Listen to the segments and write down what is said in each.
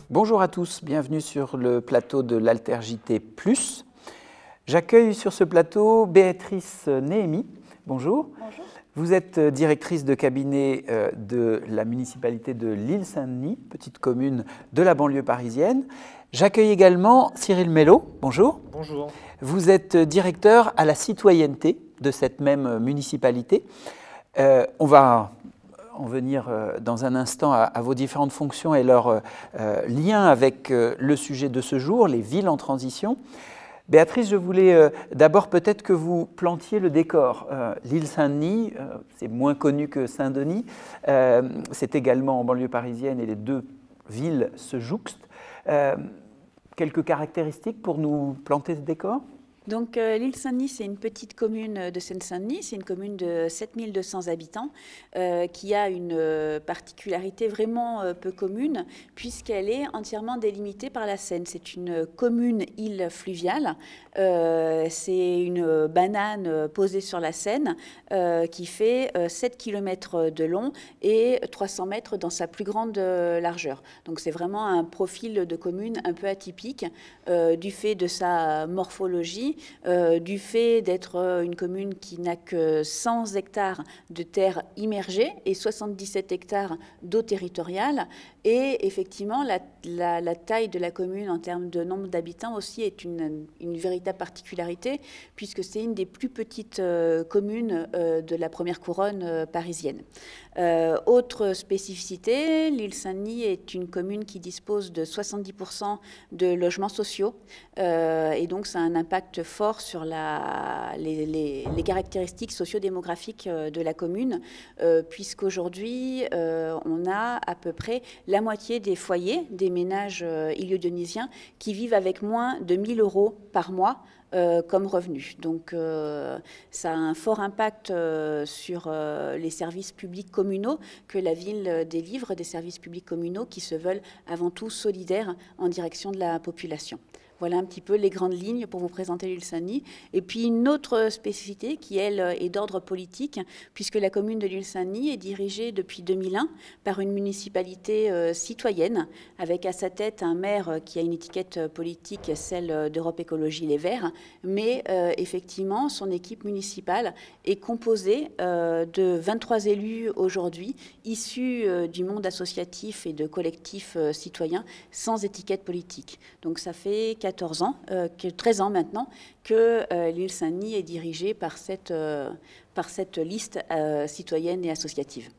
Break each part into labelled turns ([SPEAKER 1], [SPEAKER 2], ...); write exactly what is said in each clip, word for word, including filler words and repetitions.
[SPEAKER 1] Bonjour à tous, bienvenue sur le plateau de l'Altergité Plus. J'accueille sur ce plateau Béatrice Néhémy. Bonjour.
[SPEAKER 2] Bonjour.
[SPEAKER 1] Vous êtes directrice de cabinet de la municipalité de l'Île-Saint-Denis, petite commune de la banlieue parisienne. J'accueille également Cyril Mello. Bonjour.
[SPEAKER 3] Bonjour.
[SPEAKER 1] Vous êtes directeur à la citoyenneté de cette même municipalité. Euh, on va en venir dans un instant à, à vos différentes fonctions et leur euh, lien avec euh, le sujet de ce jour, les villes en transition. Béatrice, je voulais euh, d'abord peut-être que vous plantiez le décor. Euh, L'île Saint-Denis, euh, c'est moins connu que Saint-Denis, euh, c'est également en banlieue parisienne et les deux villes se jouxtent. Euh, quelques caractéristiques pour nous planter ce décor ?
[SPEAKER 2] Donc euh, l'île Saint-Denis, c'est une petite commune de Seine-Saint-Denis, c'est une commune de sept mille deux cents habitants euh, qui a une euh, particularité vraiment euh, peu commune puisqu'elle est entièrement délimitée par la Seine. C'est une commune île fluviale, euh, c'est une banane posée sur la Seine euh, qui fait euh, sept kilomètres de long et trois cents mètres dans sa plus grande euh, largeur. Donc c'est vraiment un profil de commune un peu atypique euh, du fait de sa morphologie, Euh, du fait d'être euh, une commune qui n'a que cent hectares de terres immergées et soixante-dix-sept hectares d'eau territoriale. Et effectivement, la, la, la taille de la commune en termes de nombre d'habitants aussi est une, une véritable particularité, puisque c'est une des plus petites euh, communes euh, de la première couronne euh, parisienne. Euh, autre spécificité, l'île Saint-Denis est une commune qui dispose de soixante-dix pour cent de logements sociaux, euh, et donc ça a un impact fort sur la, les, les, les caractéristiques sociodémographiques de la commune, euh, puisqu'aujourd'hui, euh, on a à peu près la moitié des foyers, des ménages euh, ilio-dionysiens, qui vivent avec moins de mille euros par mois Euh, comme revenu. Donc euh, ça a un fort impact euh, sur euh, les services publics communaux que la ville délivre, des services publics communaux qui se veulent avant tout solidaires en direction de la population. Voilà un petit peu les grandes lignes pour vous présenter l'île Saint-Denis. Et puis une autre spécificité qui, elle, est d'ordre politique, puisque la commune de l'île Saint-Denis est dirigée depuis deux mille un par une municipalité euh, citoyenne, avec à sa tête un maire qui a une étiquette politique, celle d'Europe Écologie Les Verts, mais euh, effectivement, son équipe municipale est composée euh, de vingt-trois élus aujourd'hui, issus euh, du monde associatif et de collectifs euh, citoyens sans étiquette politique. Donc ça fait quatorze ans, euh, treize ans maintenant, que euh, l'île Saint-Denis est dirigée par cette, euh, par cette liste euh, citoyenne et associative.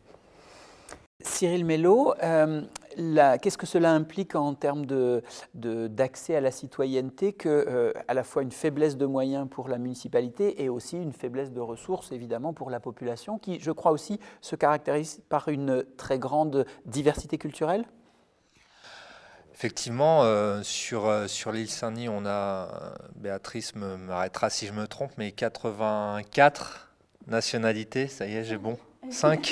[SPEAKER 1] Cyril Mello, euh, qu'est-ce que cela implique en termes de, de, d'accès à la citoyenneté que euh, à la fois une faiblesse de moyens pour la municipalité et aussi une faiblesse de ressources, évidemment, pour la population, qui, je crois aussi, se caractérise par une très grande diversité culturelle ?
[SPEAKER 3] Effectivement, euh, sur, euh, sur l'île Saint-Denis, on a, euh, Béatrice m'arrêtera si je me trompe, mais quatre-vingt-quatre nationalités, ça y est, j'ai bon, cinq,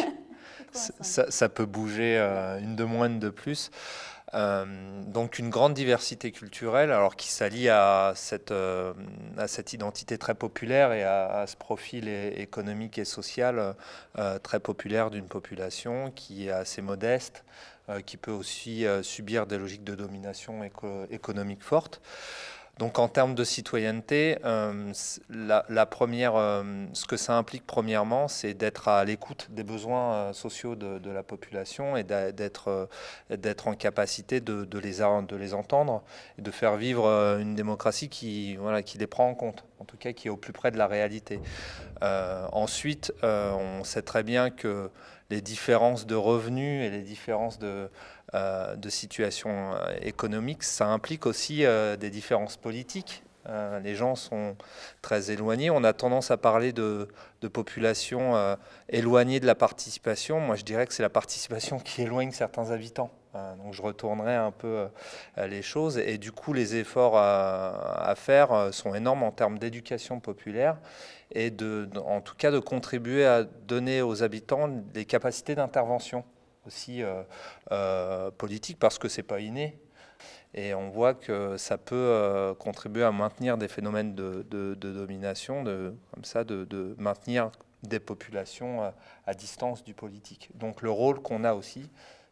[SPEAKER 3] ça, ça peut bouger, euh, une de moins, une de plus. Euh, donc une grande diversité culturelle, alors qui s'allie à cette, euh, à cette identité très populaire et à, à ce profil é économique et social euh, très populaire d'une population qui est assez modeste, euh, qui peut aussi euh, subir des logiques de domination éco économique fortes. Donc en termes de citoyenneté, euh, la, la première, euh, ce que ça implique premièrement, c'est d'être à l'écoute des besoins euh, sociaux de, de la population et d'être euh, d'être en capacité de, de, les, de les entendre et de faire vivre euh, une démocratie qui, voilà, qui les prend en compte, en tout cas qui est au plus près de la réalité. Euh, ensuite, euh, on sait très bien que les différences de revenus et les différences de, euh, de situation économique, ça implique aussi euh, des différences politiques. Euh, les gens sont très éloignés. On a tendance à parler de, de populations euh, éloignées de la participation. Moi, je dirais que c'est la participation qui éloigne certains habitants. Euh, donc, je retournerai un peu euh, les choses. Et du coup, les efforts à, à faire sont énormes en termes d'éducation populaire et de, de, en tout cas de contribuer à donner aux habitants des capacités d'intervention aussi euh, euh, politiques, parce que c'est pas inné. Et on voit que ça peut euh, contribuer à maintenir des phénomènes de, de, de domination, de, comme ça, de, de maintenir des populations à, à distance du politique. Donc le rôle qu'on a aussi,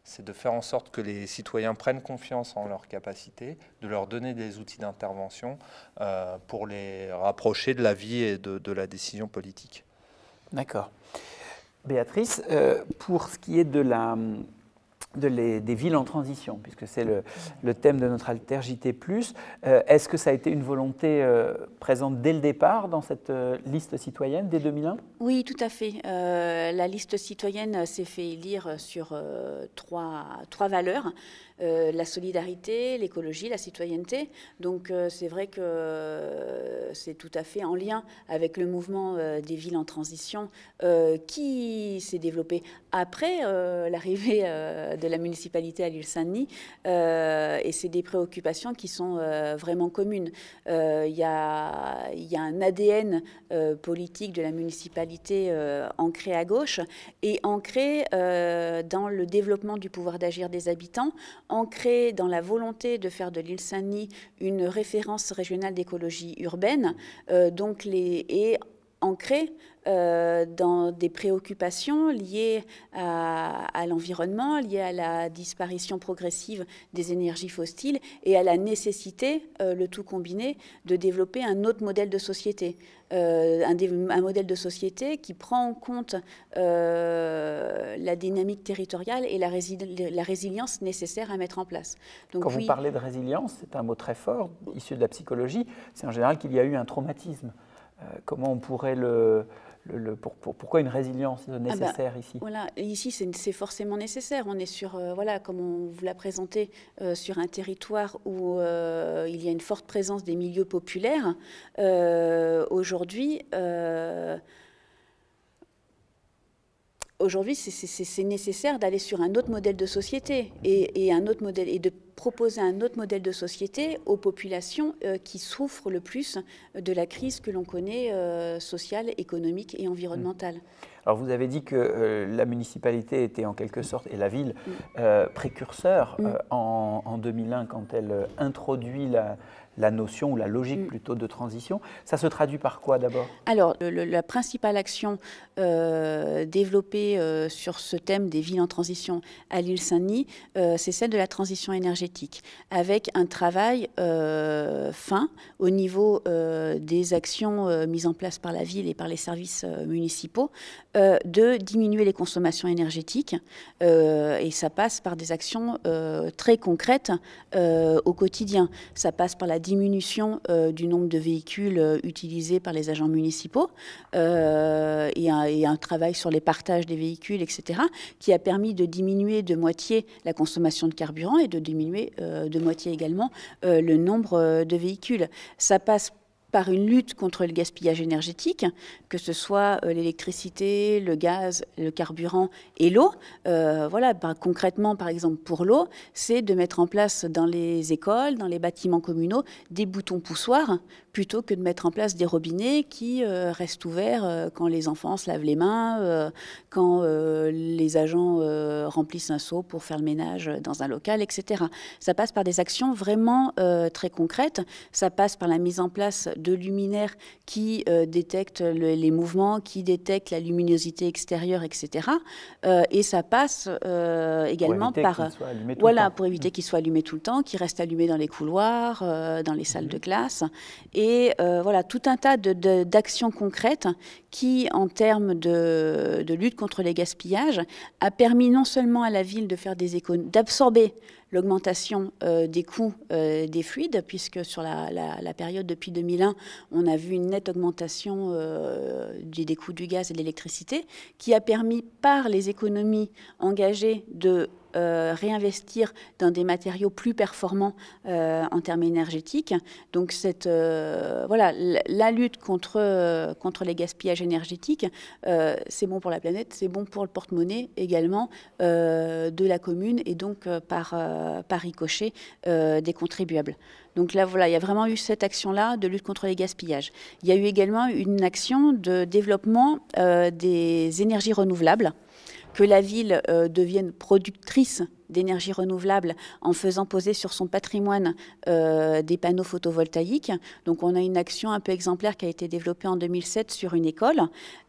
[SPEAKER 3] c'est de faire en sorte que les citoyens prennent confiance en leurs capacités, de leur donner des outils d'intervention euh, pour les rapprocher de la vie et de, de la décision politique. D'accord.
[SPEAKER 1] Béatrice, euh, pour ce qui est de la, de les, des villes en transition, puisque c'est le, le thème de notre Alter J T plus, euh, est-ce que ça a été une volonté euh, présente dès le départ dans cette euh, liste citoyenne dès deux mille un ?
[SPEAKER 2] Oui, tout à fait. Euh, la liste citoyenne s'est fait lire sur euh, trois, trois valeurs. Euh, la solidarité, l'écologie, la citoyenneté. Donc euh, c'est vrai que euh, c'est tout à fait en lien avec le mouvement euh, des villes en transition euh, qui s'est développé après euh, l'arrivée euh, de la municipalité à l'île Saint-Denis. Euh, et c'est des préoccupations qui sont euh, vraiment communes. Euh, Il y a, y a un A D N euh, politique de la municipalité euh, ancré à gauche et ancré euh, dans le développement du pouvoir d'agir des habitants, ancré dans la volonté de faire de l'île Saint-Denis une référence régionale d'écologie urbaine, euh, donc les, et ancré euh, dans des préoccupations liées à, à l'environnement, liées à la disparition progressive des énergies fossiles et à la nécessité, euh, le tout combiné, de développer un autre modèle de société. Euh, un, un modèle de société qui prend en compte euh, la dynamique territoriale et la, rési la résilience nécessaire à mettre en place.
[SPEAKER 1] Donc, Quand oui, vous parlez de résilience, c'est un mot très fort, issu de la psychologie, c'est en général qu'il y a eu un traumatisme. Euh, comment on pourrait le... Le, le, pour, pour, pourquoi une résilience nécessaire
[SPEAKER 2] ah bah,
[SPEAKER 1] ici?
[SPEAKER 2] Voilà, ici c'est forcément nécessaire. On est sur, euh, voilà, comme on vous l'a présenté, euh, sur un territoire où euh, il y a une forte présence des milieux populaires. Euh, Aujourd'hui, euh, Aujourd'hui, c'est nécessaire d'aller sur un autre modèle de société et, et, un autre modèle, et de proposer un autre modèle de société aux populations euh, qui souffrent le plus de la crise que l'on connaît euh, sociale, économique et environnementale.
[SPEAKER 1] Alors vous avez dit que euh, la municipalité était en quelque sorte, et la ville, euh, précurseur euh, en, en deux mille un quand elle euh, introduit la, la notion ou la logique mm. plutôt de transition. Ça se traduit par quoi d'abord?
[SPEAKER 2] Alors le, la principale action euh, développée euh, sur ce thème des villes en transition à l'île Saint-Denis, euh, c'est celle de la transition énergétique, avec un travail euh, fin au niveau euh, des actions euh, mises en place par la ville et par les services euh, municipaux, euh, de diminuer les consommations énergétiques. Euh, et ça passe par des actions euh, très concrètes euh, au quotidien. Ça passe par la diminution euh, du nombre de véhicules euh, utilisés par les agents municipaux euh, et, un, et un travail sur les partages des véhicules, et cetera, qui a permis de diminuer de moitié la consommation de carburant et de diminuer euh, de moitié également euh, le nombre euh, de véhicules. Ça passe par une lutte contre le gaspillage énergétique, que ce soit euh, l'électricité, le gaz, le carburant et l'eau. Euh, voilà, bah, concrètement, par exemple, pour l'eau, c'est de mettre en place dans les écoles, dans les bâtiments communaux, des boutons poussoirs, plutôt que de mettre en place des robinets qui euh, restent ouverts euh, quand les enfants se lavent les mains, euh, quand euh, les agents euh, remplissent un seau pour faire le ménage dans un local, et cetera. Ça passe par des actions vraiment euh, très concrètes. Ça passe par la mise en place de luminaires qui euh, détectent le, les mouvements, qui détectent la luminosité extérieure, et cetera. Euh, et ça passe euh, également
[SPEAKER 1] pour
[SPEAKER 2] par... Voilà, pour éviter qu'il soit allumé tout le temps, qu'il reste allumé dans les couloirs, euh, dans les salles mmh. de classe. Et euh, voilà, tout un tas d'actions concrètes qui, en termes de, de lutte contre les gaspillages, a permis non seulement à la ville de faire des économies, d'absorber l'augmentation euh, des coûts euh, des fluides, puisque sur la, la, la période depuis deux mille un, on a vu une nette augmentation euh, des, des coûts du gaz et de l'électricité, qui a permis par les économies engagées de Euh, réinvestir dans des matériaux plus performants euh, en termes énergétiques. Donc cette, euh, voilà, la, la lutte contre, euh, contre les gaspillages énergétiques, euh, c'est bon pour la planète, c'est bon pour le porte-monnaie également euh, de la commune et donc euh, par, euh, par ricochet euh, des contribuables. Donc là, voilà, il y a vraiment eu cette action-là de lutte contre les gaspillages. Il y a eu également une action de développement euh, des énergies renouvelables, que la ville euh, devienne productrice d'énergie renouvelable en faisant poser sur son patrimoine euh, des panneaux photovoltaïques. Donc on a une action un peu exemplaire qui a été développée en deux mille sept sur une école.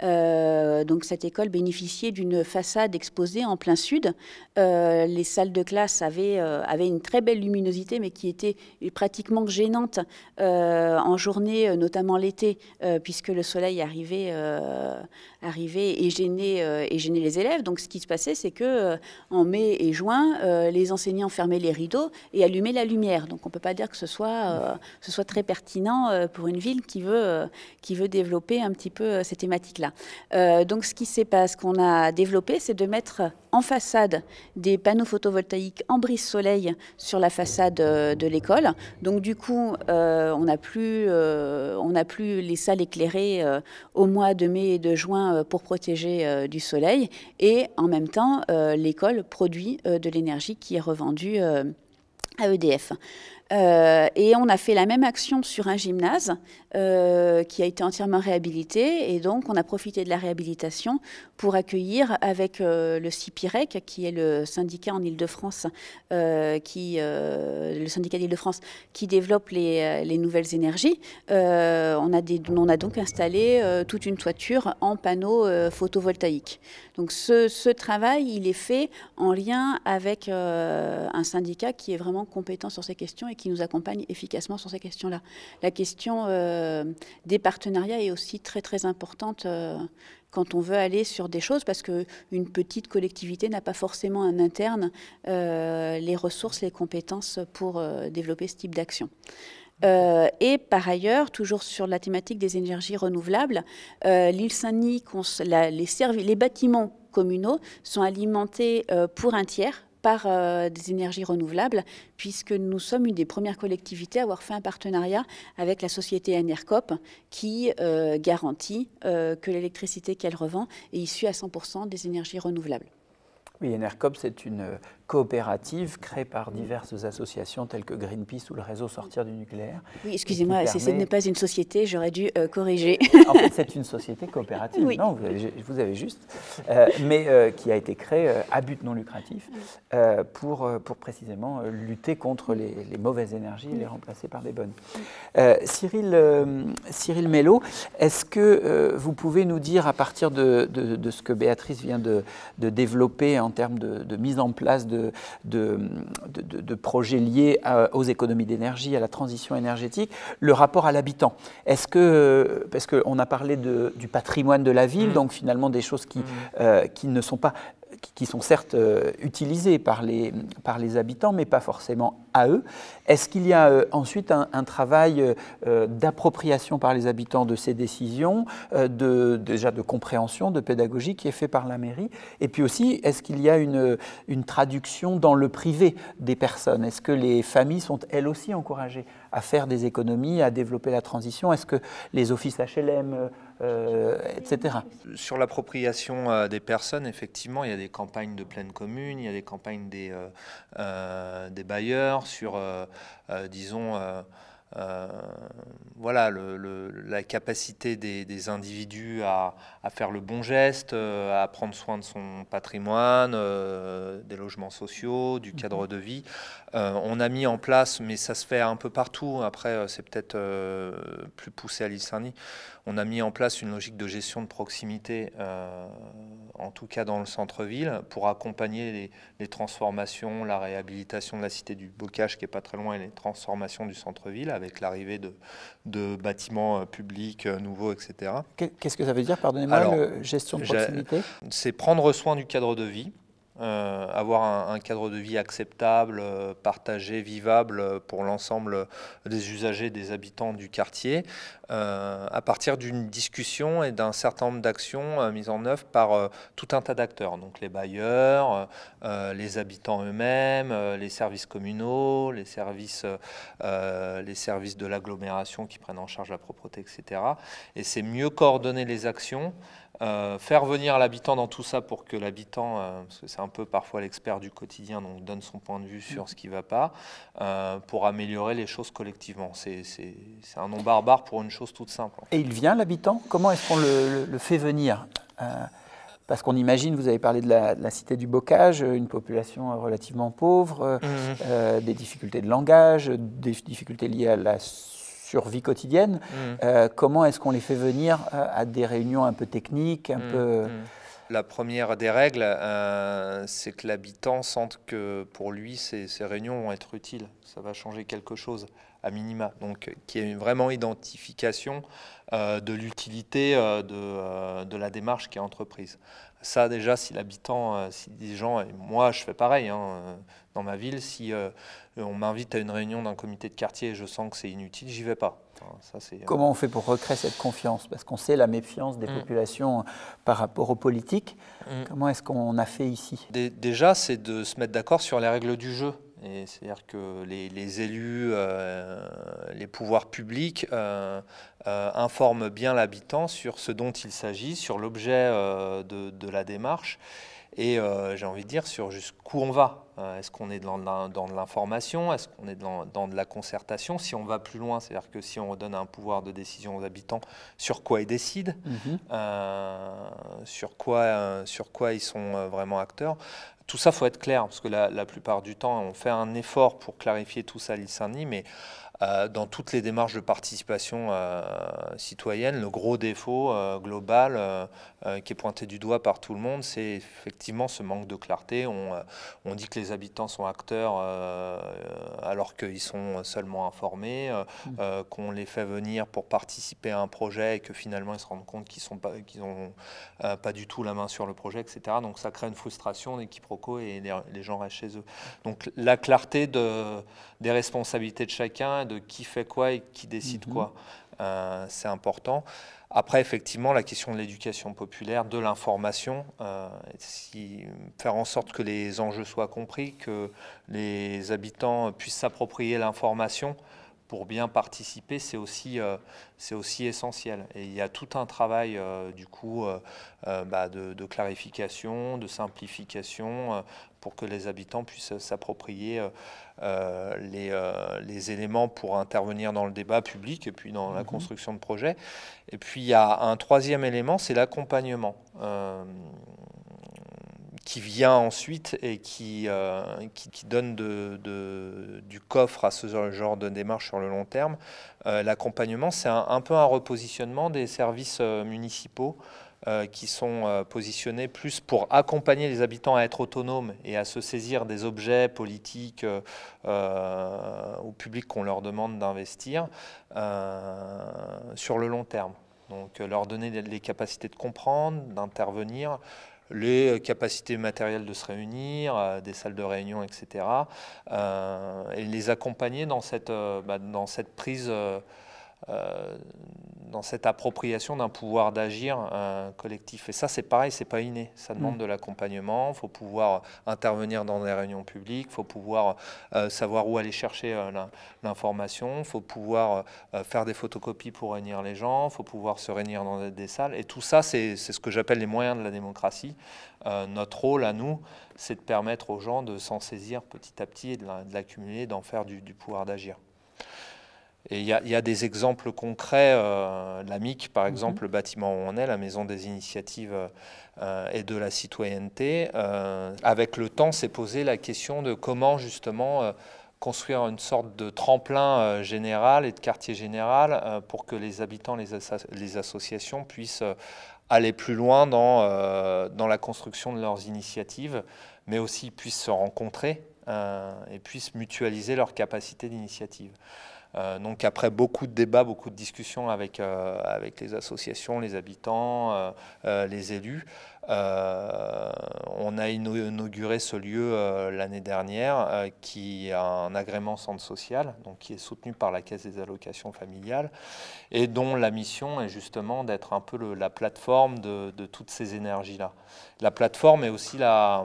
[SPEAKER 2] Euh, donc cette école bénéficiait d'une façade exposée en plein sud. Euh, les salles de classe avaient, euh, avaient une très belle luminosité, mais qui était pratiquement gênante euh, en journée, notamment l'été, euh, puisque le soleil arrivait, euh, arrivait et, gênait, euh, et gênait les élèves. Donc ce qui se passait, c'est que euh, en mai et juin, Euh, les enseignants fermaient les rideaux et allumaient la lumière. Donc on ne peut pas dire que ce soit, euh, ce soit très pertinent euh, pour une ville qui veut, euh, qui veut développer un petit peu euh, ces thématiques-là. Euh, donc ce qui s'est passé, ce qu'on a développé, c'est de mettre en façade des panneaux photovoltaïques en brise-soleil sur la façade euh, de l'école. Donc du coup, euh, on n'a plus, euh, on n'a plus les salles éclairées euh, au mois de mai et de juin euh, pour protéger euh, du soleil. Et en même temps, euh, l'école produit euh, de l'énergie qui est revendue euh, à E D F. Euh, et on a fait la même action sur un gymnase euh, qui a été entièrement réhabilité. Et donc, on a profité de la réhabilitation pour accueillir avec euh, le CIPIREC, qui est le syndicat en Île-de-France, euh, qui, euh, le syndicat d'Île-de-France qui développe les, les nouvelles énergies. Euh, on, a des, on a donc installé euh, toute une toiture en panneaux euh, photovoltaïques. Donc, ce, ce travail, il est fait en lien avec euh, un syndicat qui est vraiment compétent sur ces questions et qui nous accompagne efficacement sur ces questions-là. La question euh, des partenariats est aussi très très importante euh, quand on veut aller sur des choses, parce qu'une petite collectivité n'a pas forcément en interne euh, les ressources, les compétences pour euh, développer ce type d'action. Euh, et par ailleurs, toujours sur la thématique des énergies renouvelables, euh, l'île Saint-Denis, les, les bâtiments communaux sont alimentés euh, pour un tiers par euh, des énergies renouvelables, puisque nous sommes une des premières collectivités à avoir fait un partenariat avec la société Enercop qui euh, garantit euh, que l'électricité qu'elle revend est issue à cent pour cent des énergies renouvelables.
[SPEAKER 1] Oui, Enercop, c'est une coopérative créée par diverses associations telles que Greenpeace ou le réseau Sortir du nucléaire.
[SPEAKER 2] Oui, excusez-moi, permet... ce n'est pas une société, j'aurais dû euh, corriger.
[SPEAKER 1] En fait, c'est une société coopérative, oui. Non, vous avez, vous avez juste, euh, mais euh, qui a été créée euh, à but non lucratif euh, pour, pour précisément euh, lutter contre les, les mauvaises énergies et les remplacer par les bonnes. Euh, Cyril, euh, Cyril Mello, est-ce que euh, vous pouvez nous dire, à partir de, de, de ce que Béatrice vient de, de développer en termes de, de mise en place de De, de, de, de projets liés à, aux économies d'énergie, à la transition énergétique, le rapport à l'habitant. Est-ce que, parce qu'on a parlé de, du patrimoine de la ville, mmh. donc finalement des choses qui, mmh. euh, qui ne sont pas, qui sont certes euh, utilisées par les, par les habitants, mais pas forcément à eux. Est-ce qu'il y a euh, ensuite un, un travail euh, d'appropriation par les habitants de ces décisions, euh, de, déjà de compréhension, de pédagogie qui est fait par la mairie? Et puis aussi, est-ce qu'il y a une, une traduction dans le privé des personnes? Est-ce que les familles sont elles aussi encouragées à faire des économies, à développer la transition? Est-ce que les offices H L M, euh, et cetera.
[SPEAKER 3] Sur l'appropriation euh, des personnes, effectivement, il y a des campagnes de pleine commune, il y a des campagnes des, euh, euh, des bailleurs sur, euh, euh, disons, euh, euh, voilà, le, le, la capacité des, des individus à, à faire le bon geste, euh, à prendre soin de son patrimoine, euh, des logements sociaux, du cadre de vie. Euh, on a mis en place, mais ça se fait un peu partout, après c'est peut-être euh, plus poussé à l'île Saint-Denis, on a mis en place une logique de gestion de proximité, euh, en tout cas dans le centre-ville, pour accompagner les, les transformations, la réhabilitation de la cité du Bocage qui n'est pas très loin, et les transformations du centre-ville avec l'arrivée de, de bâtiments publics nouveaux, et cetera.
[SPEAKER 1] Qu'est-ce que ça veut dire, pardonnez-moi, le gestion de proximité?
[SPEAKER 3] C'est prendre soin du cadre de vie. Euh, avoir un, un cadre de vie acceptable, euh, partagé, vivable pour l'ensemble des usagers, des habitants du quartier, euh, à partir d'une discussion et d'un certain nombre d'actions euh, mises en œuvre par euh, tout un tas d'acteurs, donc les bailleurs, euh, les habitants eux-mêmes, euh, les services communaux, les services, euh, les services de l'agglomération qui prennent en charge la propreté, et cetera. Et c'est mieux coordonner les actions Euh, faire venir l'habitant dans tout ça pour que l'habitant, euh, parce que c'est un peu parfois l'expert du quotidien, donc donne son point de vue sur ce qui ne va pas, euh, pour améliorer les choses collectivement. C'est un nom barbare pour une chose toute simple.
[SPEAKER 1] Et il vient, l'habitant? Comment est-ce qu'on le, le, le fait venir? euh, Parce qu'on imagine, vous avez parlé de la, de la cité du Bocage, une population relativement pauvre, mmh. euh, des difficultés de langage, des difficultés liées à la survie quotidienne. Mmh. Euh, comment est-ce qu'on les fait venir à des réunions un peu techniques, un mmh. peu...
[SPEAKER 3] Mmh. La première des règles, euh, c'est que l'habitant sente que pour lui, ces, ces réunions vont être utiles. Ça va changer quelque chose, à minima. Donc, qu'il y ait vraiment identification euh, de l'utilité euh, de, euh, de la démarche qui est entreprise. Ça, déjà, si l'habitant, euh, si des gens, et moi, je fais pareil, hein, dans ma ville, si euh, on m'invite à une réunion d'un comité de quartier et je sens que c'est inutile, j'y vais pas.
[SPEAKER 1] Ça, comment on fait pour recréer cette confiance? Parce qu'on sait la méfiance des mmh. populations par rapport aux politiques. Mmh. Comment est-ce qu'on a fait ici?
[SPEAKER 3] Déjà, c'est de se mettre d'accord sur les règles du jeu. C'est-à-dire que les, les élus, euh, les pouvoirs publics euh, euh, informent bien l'habitant sur ce dont il s'agit, sur l'objet euh, de, de la démarche. Et euh, j'ai envie de dire sur jusqu'où on va. Euh, Est-ce qu'on est dans, dans de l'information? Est-ce qu'on est dans, dans de la concertation? Si on va plus loin, c'est-à-dire que si on redonne un pouvoir de décision aux habitants, sur quoi ils décident, mm-hmm. euh, sur, quoi, euh, sur quoi ils sont vraiment acteurs. Tout ça, il faut être clair, parce que la, la plupart du temps, on fait un effort pour clarifier tout ça à l'île Saint-Denis, mais euh, dans toutes les démarches de participation euh, citoyenne, le gros défaut euh, global euh, euh, qui est pointé du doigt par tout le monde, c'est effectivement ce manque de clarté. On, euh, on dit que les habitants sont acteurs euh, alors qu'ils sont seulement informés, euh, mmh. euh, qu'on les fait venir pour participer à un projet et que finalement ils se rendent compte qu'ils n'ont pas, qu'ils ont, euh, pas du tout la main sur le projet, et cetera. Donc ça crée une frustration, des quiproquos et les, les gens restent chez eux. Donc la clarté de, des responsabilités de chacun, de qui fait quoi et qui décide mmh. quoi, euh, c'est important. Après, effectivement, la question de l'éducation populaire, de l'information, euh, si, faire en sorte que les enjeux soient compris, que les habitants puissent s'approprier l'information pour bien participer, c'est aussi, euh, c'est aussi essentiel. Et il y a tout un travail, euh, du coup, euh, euh, bah, de, de clarification, de simplification, euh, pour que les habitants puissent s'approprier euh, euh, les, euh, les éléments pour intervenir dans le débat public et puis dans mmh. la construction de projets. Et puis, il y a un troisième élément, c'est l'accompagnement. Euh, qui vient ensuite et qui, euh, qui, qui donne de, de, du coffre à ce genre de démarche sur le long terme. Euh, L'accompagnement, c'est un, un peu un repositionnement des services euh, municipaux euh, qui sont euh, positionnés plus pour accompagner les habitants à être autonomes et à se saisir des objets politiques euh, euh, ou publics qu'on leur demande d'investir euh, sur le long terme. Donc leur donner les capacités de comprendre, d'intervenir, les capacités matérielles de se réunir, euh, des salles de réunion, et cetera. Euh, et les accompagner dans cette, euh, bah, dans cette prise, euh, euh, dans cette appropriation d'un pouvoir d'agir euh, collectif. Et ça, c'est pareil, c'est pas inné. Ça demande mmh. de l'accompagnement. Il faut pouvoir intervenir dans des réunions publiques. Il faut pouvoir euh, savoir où aller chercher euh, l'information. Il faut pouvoir euh, faire des photocopies pour réunir les gens. Il faut pouvoir se réunir dans des, des salles. Et tout ça, c'est ce que j'appelle les moyens de la démocratie. Euh, notre rôle à nous, c'est de permettre aux gens de s'en saisir petit à petit et de l'accumuler, d'en faire du, du pouvoir d'agir. Et il y, y a des exemples concrets, euh, l'A M I C par exemple, mm-hmm. le bâtiment où on est, la Maison des Initiatives euh, et de la Citoyenneté, euh, avec le temps s'est posé la question de comment justement euh, construire une sorte de tremplin euh, général et de quartier général euh, pour que les habitants, les, as les associations puissent euh, aller plus loin dans, euh, dans la construction de leurs initiatives, mais aussi puissent se rencontrer euh, et puissent mutualiser leurs capacités d'initiative. Euh, donc après beaucoup de débats, beaucoup de discussions avec, euh, avec les associations, les habitants, euh, euh, les élus, euh, on a inauguré ce lieu euh, l'année dernière euh, qui a un agrément centre social, donc qui est soutenu par la Caisse des allocations familiales et dont la mission est justement d'être un peu le, la plateforme de, de toutes ces énergies-là. La plateforme est aussi la...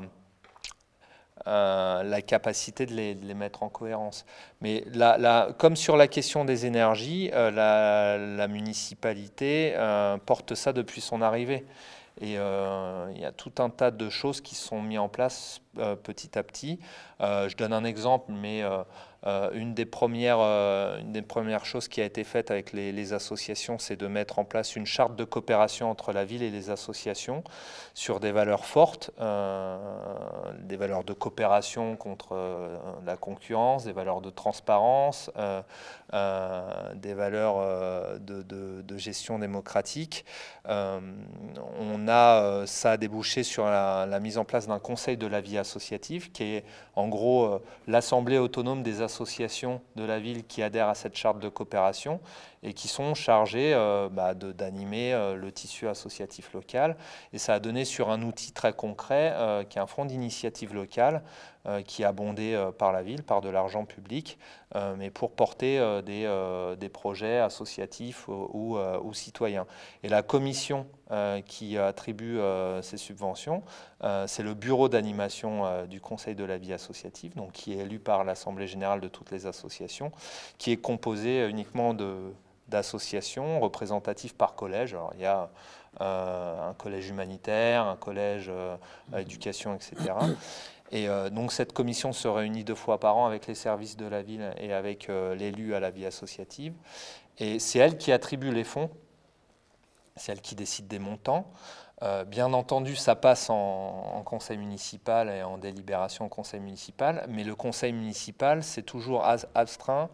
[SPEAKER 3] Euh, la capacité de les, de les mettre en cohérence. Mais la, la, comme sur la question des énergies, euh, la, la municipalité euh, porte ça depuis son arrivée. Et euh, il y a tout un tas de choses qui sont mises en place euh, petit à petit. Euh, je donne un exemple, mais euh, euh, une, des premières, euh, une des premières choses qui a été faite avec les, les associations, c'est de mettre en place une charte de coopération entre la ville et les associations sur des valeurs fortes, euh, des valeurs de coopération contre euh, la concurrence, des valeurs de transparence, euh, euh, des valeurs euh, de, de, de gestion démocratique. Euh, on a, ça a débouché sur la, la mise en place d'un conseil de la vie associative qui est en gros euh, l'assemblée autonome des associations de la ville qui adhèrent à cette charte de coopération et qui sont chargées euh, bah, d'animer euh, le tissu associatif local. Et ça a donné sur un outil très concret euh, qui est un fonds d'initiative locale euh, qui est abondé euh, par la ville, par de l'argent public, euh, mais pour porter euh, des, euh, des projets associatifs ou, ou, euh, ou citoyens. Et la commission euh, qui attribue euh, ces subventions, euh, c'est le bureau d'animation euh, du Conseil de la vie associative, donc qui est élu par l'Assemblée générale de toutes les associations, qui est composé uniquement de d'associations représentatives par collège. Alors, il y a euh, un collège humanitaire, un collège euh, à éducation, et cetera. Et euh, donc cette commission se réunit deux fois par an avec les services de la ville et avec euh, l'élu à la vie associative. Et c'est elle qui attribue les fonds, c'est elle qui décide des montants. Euh, bien entendu, ça passe en, en conseil municipal et en délibération au conseil municipal, mais le conseil municipal, c'est toujours astreint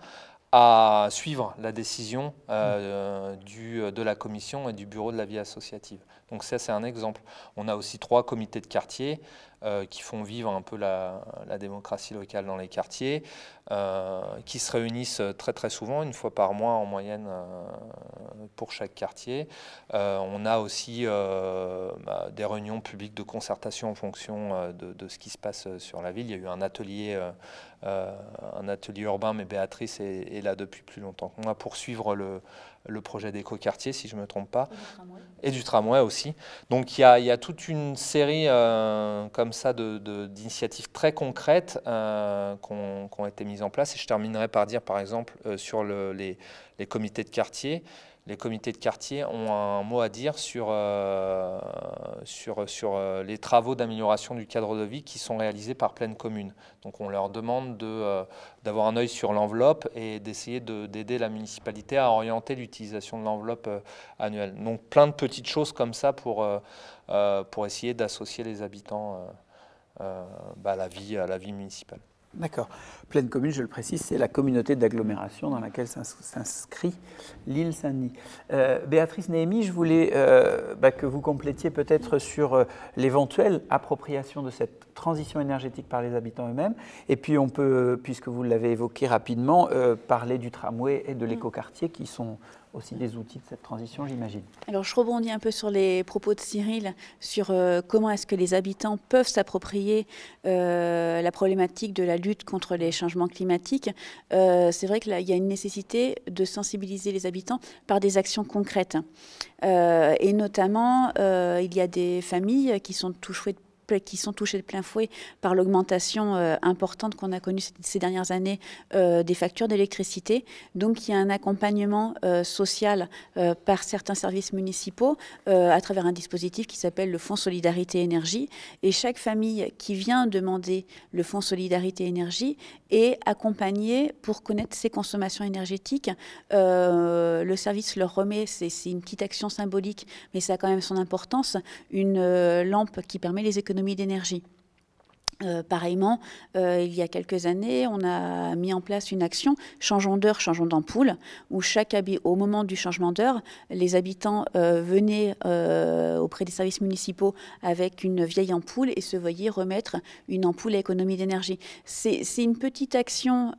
[SPEAKER 3] à suivre la décision euh, du, de la commission et du bureau de la vie associative. Donc ça, c'est un exemple. On a aussi trois comités de quartier euh, qui font vivre un peu la, la démocratie locale dans les quartiers, euh, qui se réunissent très très souvent, une fois par mois en moyenne euh, pour chaque quartier. Euh, on a aussi euh, bah, des réunions publiques de concertation en fonction euh, de, de ce qui se passe sur la ville. Il y a eu un atelier, euh, euh, un atelier urbain, mais Béatrice est, est là depuis plus longtemps que moi pour suivre le, le projet d'écoquartier, si je ne me trompe pas, et du tramway, et du tramway aussi. Donc il y a, il y a toute une série euh, comme ça de, de, d'initiatives très concrètes euh, qui ont, qui ont été mises en place. Et je terminerai par dire, par exemple, euh, sur le, les, les comités de quartier. Les comités de quartier ont un mot à dire sur, euh, sur, sur euh, les travaux d'amélioration du cadre de vie qui sont réalisés par Pleine Commune. Donc on leur demande de, euh, d'avoir un œil sur l'enveloppe et d'essayer de, d'aider la municipalité à orienter l'utilisation de l'enveloppe euh, annuelle. Donc plein de petites choses comme ça pour, euh, euh, pour essayer d'associer les habitants euh, euh, bah, à la vie, à la vie municipale.
[SPEAKER 1] D'accord. Pleine Commune, je le précise, c'est la communauté d'agglomération dans laquelle s'inscrit l'île Saint-Denis. Euh, Béatrice Néhémie, je voulais euh, bah, que vous complétiez peut-être sur euh, l'éventuelle appropriation de cette transition énergétique par les habitants eux-mêmes. Et puis on peut, puisque vous l'avez évoqué rapidement, euh, parler du tramway et de l'écoquartier qui sont aussi des outils de cette transition, j'imagine.
[SPEAKER 2] Alors je rebondis un peu sur les propos de Cyril sur euh, comment est-ce que les habitants peuvent s'approprier euh, la problématique de la lutte contre les changements climatiques. Euh, c'est vrai qu'il y a une nécessité de sensibiliser les habitants par des actions concrètes. Euh, et notamment, euh, il y a des familles qui sont touchées de qui sont touchés de plein fouet par l'augmentation euh, importante qu'on a connue ces dernières années euh, des factures d'électricité. Donc il y a un accompagnement euh, social euh, par certains services municipaux euh, à travers un dispositif qui s'appelle le Fonds Solidarité Énergie. Et chaque famille qui vient demander le Fonds Solidarité Énergie est accompagnée pour connaître ses consommations énergétiques. Euh, le service leur remet, c'est une petite action symbolique, mais ça a quand même son importance, une euh, lampe qui permet les économies d'énergie. Euh, pareillement, euh, il y a quelques années, on a mis en place une action « Changeons d'heure, changeons d'ampoule » où chaque au moment du changement d'heure, les habitants euh, venaient euh, auprès des services municipaux avec une vieille ampoule et se voyaient remettre une ampoule à économie d'énergie. C'est une petite action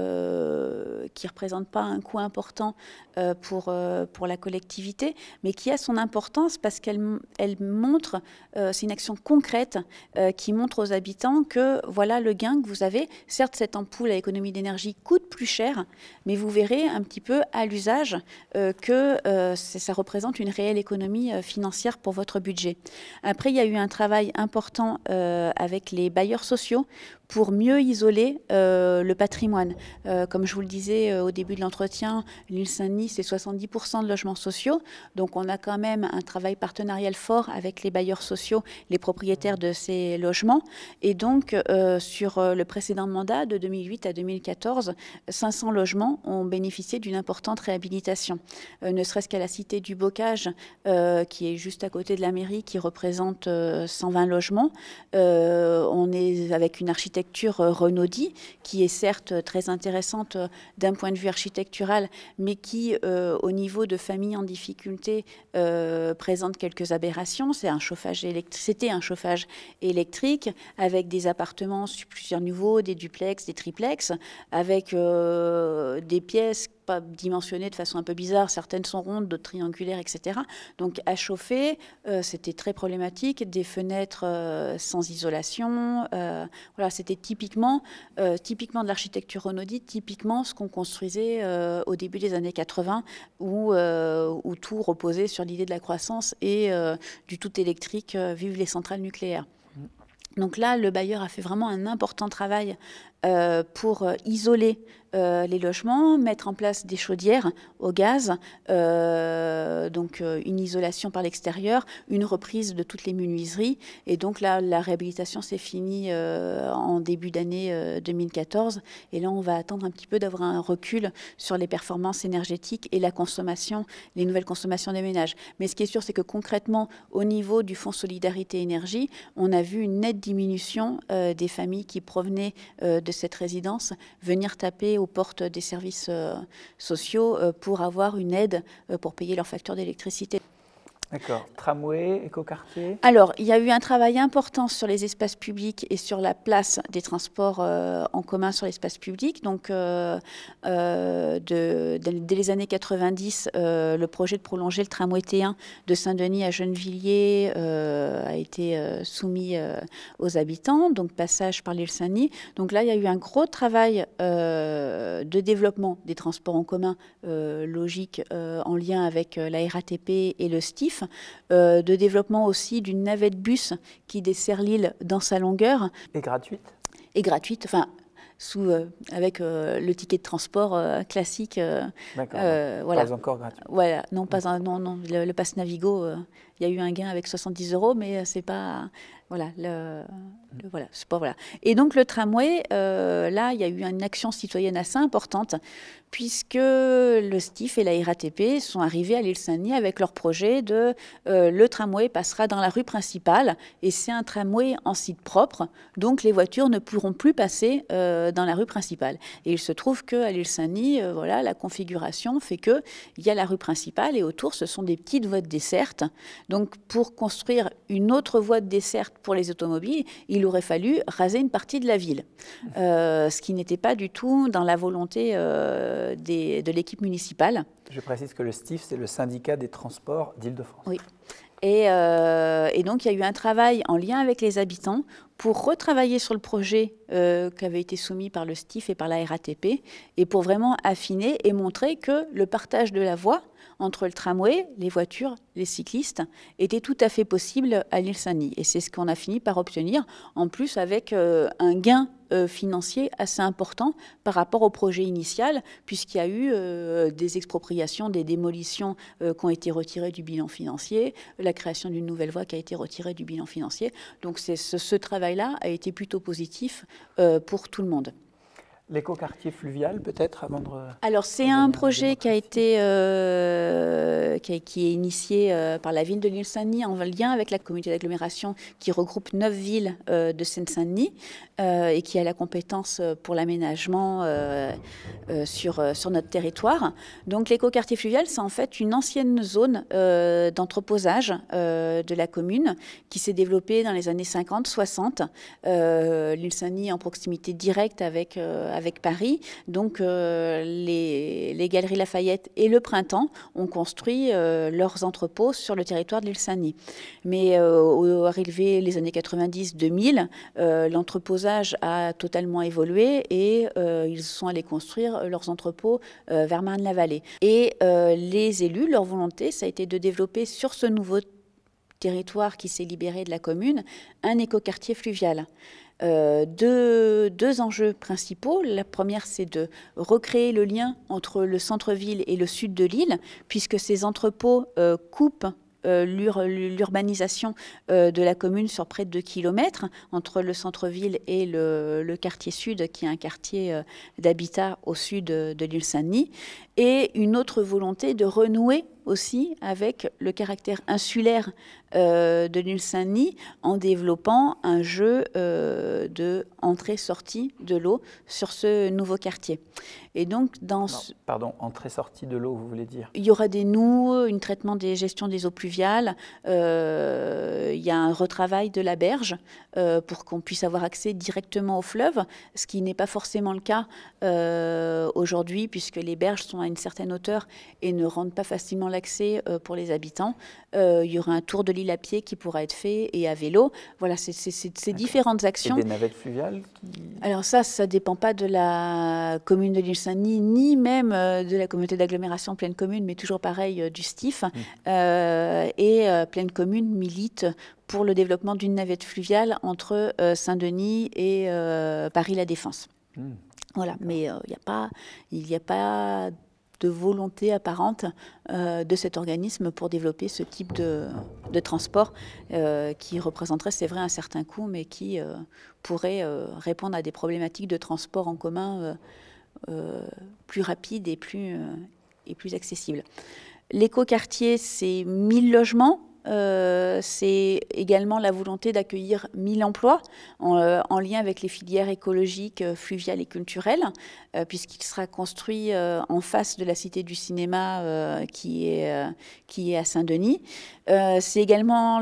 [SPEAKER 2] euh, qui ne représente pas un coût important euh, pour, euh, pour la collectivité, mais qui a son importance parce qu'elle elle montre, euh, c'est une action concrète euh, qui montre aux habitants que voilà le gain que vous avez. Certes, cette ampoule à économie d'énergie coûte plus cher, mais vous verrez un petit peu à l'usage euh, que euh, ça représente une réelle économie euh, financière pour votre budget. Après, il y a eu un travail important euh, avec les bailleurs sociaux pour mieux isoler euh, le patrimoine. Euh, comme je vous le disais euh, au début de l'entretien, l'île Saint-Denis, c'est soixante-dix pour cent de logements sociaux. Donc on a quand même un travail partenarial fort avec les bailleurs sociaux, les propriétaires de ces logements. Et donc euh, sur le précédent mandat, de deux mille huit à deux mille quatorze, cinq cents logements ont bénéficié d'une importante réhabilitation. Euh, ne serait-ce qu'à la cité du Bocage, euh, qui est juste à côté de la mairie, qui représente euh, cent vingt logements. Euh, on est avec une architecture euh, Renaudie, qui est certes très intéressante euh, d'un point de vue architectural, mais qui, euh, au niveau de familles en difficulté, euh, présente quelques aberrations. C'est un chauffage électrique, c'était un chauffage électrique, avec des appartements sur plusieurs niveaux, des duplex, des triplex, avec euh, des pièces pas dimensionnées de façon un peu bizarre, certaines sont rondes, d'autres triangulaires, et cetera. Donc à chauffer, euh, c'était très problématique, des fenêtres euh, sans isolation, euh, voilà, c'était typiquement, euh, typiquement de l'architecture Renaudie, typiquement ce qu'on construisait euh, au début des années quatre-vingts, où, euh, où tout reposait sur l'idée de la croissance et euh, du tout électrique, euh, vive les centrales nucléaires. Donc là, le bailleur a fait vraiment un important travail euh, pour euh, isoler euh, les logements, mettre en place des chaudières au gaz, euh, donc euh, une isolation par l'extérieur, une reprise de toutes les menuiseries. Et donc là, la réhabilitation s'est finie euh, en début d'année euh, deux mille quatorze. Et là, on va attendre un petit peu d'avoir un recul sur les performances énergétiques et la consommation, les nouvelles consommations des ménages. Mais ce qui est sûr, c'est que concrètement, au niveau du Fonds Solidarité Énergie, on a vu une nette diminution euh, des familles qui provenaient euh, de cette résidence venir taper aux portes des services euh, sociaux euh, pour avoir une aide euh, pour payer leurs factures d'électricité.
[SPEAKER 1] D'accord. Tramway, écoquartier.
[SPEAKER 2] Alors, il y a eu un travail important sur les espaces publics et sur la place des transports euh, en commun sur l'espace public. Donc, euh, euh, de, de, dès les années quatre-vingt-dix, euh, le projet de prolonger le tramway T un de Saint-Denis à Gennevilliers euh, a été euh, soumis euh, aux habitants, donc passage par l'île Saint-Denis. Donc là, il y a eu un gros travail euh, de développement des transports en commun euh, logique euh, en lien avec euh, la R A T P et le S T I F. Euh, de développement aussi d'une navette bus qui dessert l'île dans sa longueur.
[SPEAKER 1] Et gratuite.
[SPEAKER 2] Et gratuite, enfin, sous, euh, avec euh, le ticket de transport euh, classique. Euh,
[SPEAKER 1] D'accord,
[SPEAKER 2] euh, voilà.
[SPEAKER 1] Pas encore gratuit.
[SPEAKER 2] Voilà, non, pas un, non, non, le, le pass Navigo, euh, il y a eu un gain avec soixante-dix euros, mais c'est pas... Voilà, le, le, voilà, c'est pas, voilà. Et donc le tramway, euh, là, il y a eu une action citoyenne assez importante, puisque le S T I F et la R A T P sont arrivés à l'île Saint-Denis avec leur projet de euh, le tramway passera dans la rue principale, et c'est un tramway en site propre, donc les voitures ne pourront plus passer euh, dans la rue principale. Et il se trouve qu'à l'île Saint-Denis, euh, voilà, la configuration fait qu'il y a la rue principale et autour, ce sont des petites voies de desserte. Donc pour construire une autre voie de desserte pour les automobiles, il aurait fallu raser une partie de la ville, euh, ce qui n'était pas du tout dans la volonté euh, des, de l'équipe municipale.
[SPEAKER 1] Je précise que le S T I F, c'est le syndicat des transports d'Île-de-France.
[SPEAKER 2] Oui. Et, euh, et donc, il y a eu un travail en lien avec les habitants pour retravailler sur le projet euh, qui avait été soumis par le S T I F et par la R A T P, et pour vraiment affiner et montrer que le partage de la voie entre le tramway, les voitures, les cyclistes, était tout à fait possible à l'île Saint-Denis. Et c'est ce qu'on a fini par obtenir, en plus avec euh, un gain euh, financier assez important par rapport au projet initial, puisqu'il y a eu euh, des expropriations, des démolitions euh, qui ont été retirées du bilan financier, la création d'une nouvelle voie qui a été retirée du bilan financier. Donc c'est, ce, ce travail-là a été plutôt positif euh, pour tout le monde.
[SPEAKER 1] L'écoquartier fluvial, peut-être, avant de...
[SPEAKER 2] Alors, c'est un projet qui a été, euh, qui, a, qui est initié euh, par la ville de l'île Saint-Denis en lien avec la communauté d'agglomération qui regroupe neuf villes euh, de Seine-Saint-Denis euh, et qui a la compétence pour l'aménagement euh, euh, sur, sur notre territoire. Donc, l'écoquartier fluvial, c'est en fait une ancienne zone euh, d'entreposage euh, de la commune qui s'est développée dans les années cinquante soixante. Euh, l'île Saint-Denis en proximité directe avec... Euh, avec Paris. Donc, euh, les, les Galeries Lafayette et le Printemps ont construit euh, leurs entrepôts sur le territoire de l'île Saint-Denis. Mais euh, au arrivé les années quatre-vingt-dix deux mille, euh, l'entreposage a totalement évolué et euh, ils sont allés construire leurs entrepôts euh, vers Marne-la-Vallée. Et euh, les élus, leur volonté, ça a été de développer sur ce nouveau territoire qui s'est libéré de la commune, un écoquartier fluvial. euh, deux, deux enjeux principaux. La première, c'est de recréer le lien entre le centre-ville et le sud de l'île, puisque ces entrepôts euh, coupent Euh, l'urbanisation euh, de la commune sur près de deux kilomètres entre le centre-ville et le, le quartier sud, qui est un quartier euh, d'habitat au sud de, de l'île Saint-Denis, et une autre volonté de renouer aussi avec le caractère insulaire euh, de l'île Saint-Denis en développant un jeu euh, de entrée-sortie de l'eau sur ce nouveau quartier. Et donc, dans
[SPEAKER 1] non,
[SPEAKER 2] ce...
[SPEAKER 1] Pardon, entrée-sortie de l'eau, vous voulez dire?
[SPEAKER 2] Il y aura des noues, un traitement des gestions des eaux pluviales, euh, il y a un retravail de la berge euh, pour qu'on puisse avoir accès directement au fleuve, ce qui n'est pas forcément le cas euh, aujourd'hui, puisque les berges sont à une certaine hauteur et ne rendent pas facilement l'accès euh, pour les habitants. Euh, il y aura un tour de l'île à pied qui pourra être fait et à vélo. Voilà, c'est ces différentes actions.
[SPEAKER 1] Et des navettes fluviales qui...
[SPEAKER 2] Alors ça, ça ne dépend pas de la commune de l'île Saint-Denis, ni même euh, de la communauté d'agglomération Pleine Commune, mais toujours pareil euh, du S T I F. Mmh. Euh, et euh, Pleine Commune milite pour le développement d'une navette fluviale entre euh, Saint-Denis et euh, Paris-La Défense. Mmh. Voilà, mais il euh, n'y a pas, il n'y a pas de volonté apparente euh, de cet organisme pour développer ce type de, de transport euh, qui représenterait, c'est vrai, un certain coût, mais qui euh, pourrait euh, répondre à des problématiques de transport en commun euh, euh, plus rapides et plus, euh, et plus accessibles. L'écoquartier, c'est mille logements. Euh, c'est également la volonté d'accueillir mille emplois en, euh, en lien avec les filières écologiques, euh, fluviales et culturelles, euh, puisqu'il sera construit euh, en face de la Cité du Cinéma euh, qui, est, euh, qui est à Saint-Denis. Euh, c'est également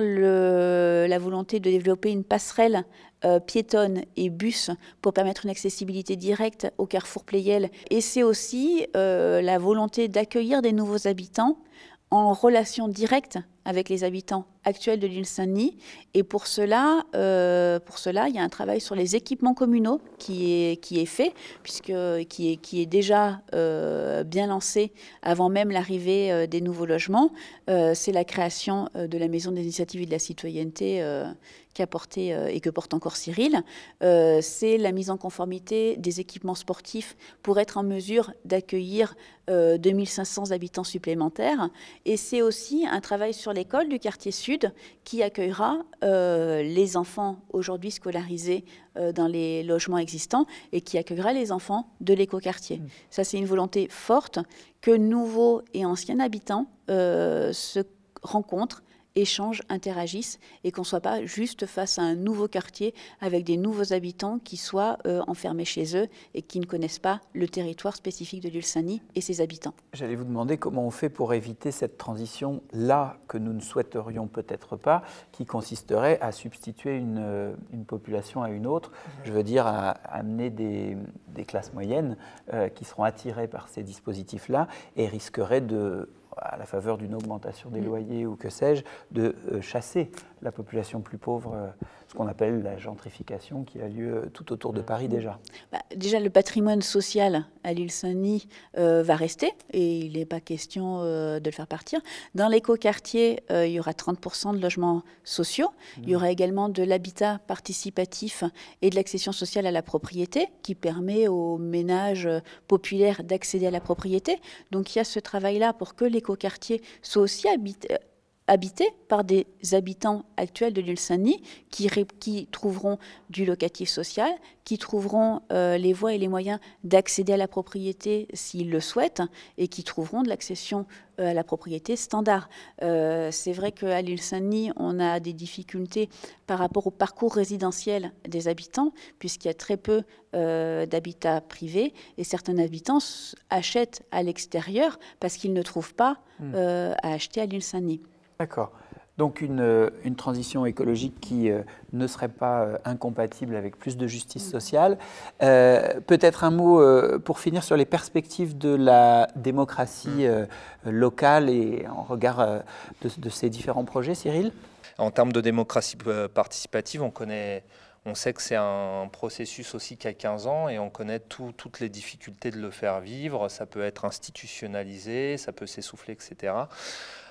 [SPEAKER 2] le, la volonté de développer une passerelle Euh, piétonne et bus pour permettre une accessibilité directe au carrefour Pleyel. Et c'est aussi euh, la volonté d'accueillir des nouveaux habitants en relation directe avec les habitants actuels de l'île Saint-Denis. Et pour cela, euh, pour cela, il y a un travail sur les équipements communaux qui est, qui est fait, puisque, qui, est, qui est déjà euh, bien lancé avant même l'arrivée euh, des nouveaux logements. Euh, c'est la création euh, de la Maison des initiatives et de la citoyenneté euh, qu'a porté euh, et que porte encore Cyril. Euh, c'est la mise en conformité des équipements sportifs pour être en mesure d'accueillir euh, deux mille cinq cents habitants supplémentaires. Et c'est aussi un travail sur l'école du quartier sud qui accueillera euh, les enfants aujourd'hui scolarisés euh, dans les logements existants et qui accueillera les enfants de l'écoquartier. Mmh. Ça, c'est une volonté forte que nouveaux et anciens habitants euh, se rencontrent, échangent, interagissent et qu'on ne soit pas juste face à un nouveau quartier avec des nouveaux habitants qui soient euh, enfermés chez eux et qui ne connaissent pas le territoire spécifique de l'île Saint-Denis et ses habitants.
[SPEAKER 1] J'allais vous demander comment on fait pour éviter cette transition-là que nous ne souhaiterions peut-être pas, qui consisterait à substituer une, une population à une autre, je veux dire à, à amener des, des classes moyennes euh, qui seront attirées par ces dispositifs-là et risqueraient de, à la faveur d'une augmentation des loyers ou que sais-je, de euh, chasser la population plus pauvre, euh, ce qu'on appelle la gentrification qui a lieu tout autour de Paris déjà.
[SPEAKER 2] Bah, déjà, le patrimoine social à l'île Saint-Denis euh, va rester et il n'est pas question euh, de le faire partir. Dans l'écoquartier, euh, il y aura trente pour cent de logements sociaux. Mmh. Il y aura également de l'habitat participatif et de l'accession sociale à la propriété qui permet aux ménages populaires d'accéder à la propriété. Donc il y a ce travail-là pour que l'écoquartier soit aussi habité, habité par des habitants actuels de l'île Saint-Denis qui, qui trouveront du locatif social, qui trouveront euh, les voies et les moyens d'accéder à la propriété s'ils le souhaitent et qui trouveront de l'accession euh, à la propriété standard. Euh, c'est vrai qu'à l'île Saint-Denis, on a des difficultés par rapport au parcours résidentiel des habitants puisqu'il y a très peu euh, d'habitat privé et certains habitants achètent à l'extérieur parce qu'ils ne trouvent pas euh, à acheter à l'île Saint-Denis.
[SPEAKER 1] D'accord. Donc une, une transition écologique qui euh, ne serait pas euh, incompatible avec plus de justice sociale. Euh, Peut-être un mot euh, pour finir sur les perspectives de la démocratie euh, locale et en regard euh, de, de ces différents projets, Cyril?
[SPEAKER 3] En termes de démocratie participative, on connaît... On sait que c'est un processus aussi qui a quinze ans et on connaît tout, toutes les difficultés de le faire vivre. Ça peut être institutionnalisé, ça peut s'essouffler, et cetera.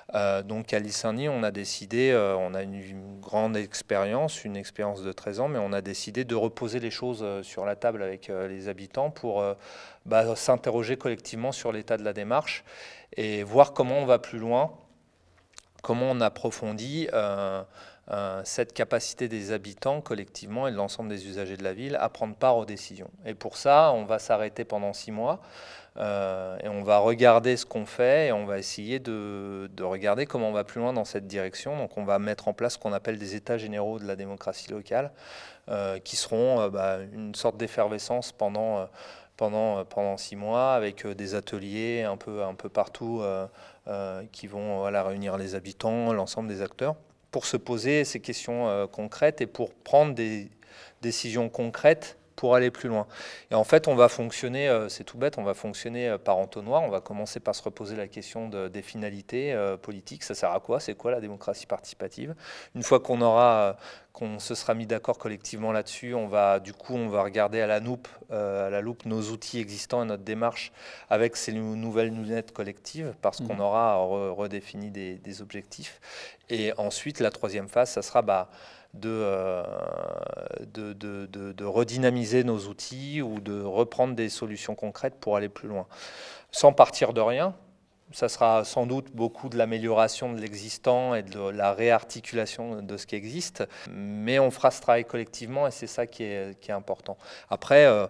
[SPEAKER 3] Euh, donc à l'île Saint-Denis, on a décidé, euh, on a une, une grande expérience, une expérience de treize ans, mais on a décidé de reposer les choses euh, sur la table avec euh, les habitants pour euh, bah, s'interroger collectivement sur l'état de la démarche et voir comment on va plus loin, comment on approfondit euh, euh, cette capacité des habitants collectivement et de l'ensemble des usagers de la ville à prendre part aux décisions. Et pour ça, on va s'arrêter pendant six mois. Euh, et on va regarder ce qu'on fait et on va essayer de, de regarder comment on va plus loin dans cette direction. Donc on va mettre en place ce qu'on appelle des états généraux de la démocratie locale, euh, qui seront euh, bah, une sorte d'effervescence pendant, euh, pendant, euh, pendant six mois, avec euh, des ateliers un peu, un peu partout euh, euh, qui vont voilà, réunir les habitants, l'ensemble des acteurs, pour se poser ces questions euh, concrètes et pour prendre des décisions concrètes pour aller plus loin. Et en fait, on va fonctionner, euh, c'est tout bête, on va fonctionner euh, par entonnoir. On va commencer par se reposer la question de, des finalités euh, politiques. Ça sert à quoi? C'est quoi la démocratie participative? Une fois qu'on aura, euh, qu'on se sera mis d'accord collectivement là-dessus, on va, du coup, on va regarder à la loupe, euh, à la loupe nos outils existants et notre démarche avec ces nouvelles lunettes collectives, parce mmh. qu'on aura re, redéfini des, des objectifs. Et ensuite, la troisième phase, ça sera bah, De, euh, de, de, de, de redynamiser nos outils ou de reprendre des solutions concrètes pour aller plus loin. Sans partir de rien, ça sera sans doute beaucoup de l'amélioration de l'existant et de la réarticulation de ce qui existe, mais on fera ce travail collectivement et c'est ça qui est, qui est important. Après, euh,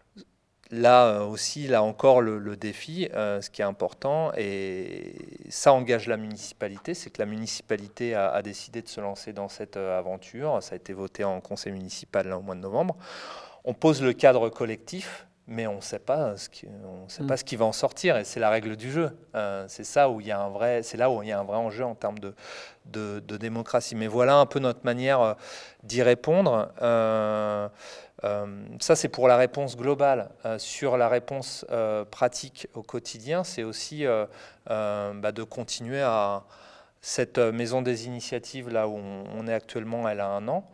[SPEAKER 3] là aussi, là encore, le, le défi, euh, ce qui est important, et ça engage la municipalité, c'est que la municipalité a, a décidé de se lancer dans cette euh, aventure. Ça a été voté en conseil municipal là, au mois de novembre. On pose le cadre collectif, mais on ne sait pas ce qui, on sait mmh. pas ce qui va en sortir, et c'est la règle du jeu. Euh, c'est ça où il y a un vrai, c'est là où il y a un vrai enjeu en termes de, de, de démocratie. Mais voilà un peu notre manière d'y répondre. Euh, Euh, ça, c'est pour la réponse globale. Euh, sur la réponse euh, pratique au quotidien, c'est aussi euh, euh, bah, de continuer à... Cette maison des initiatives, là où on, on est actuellement, elle a un an.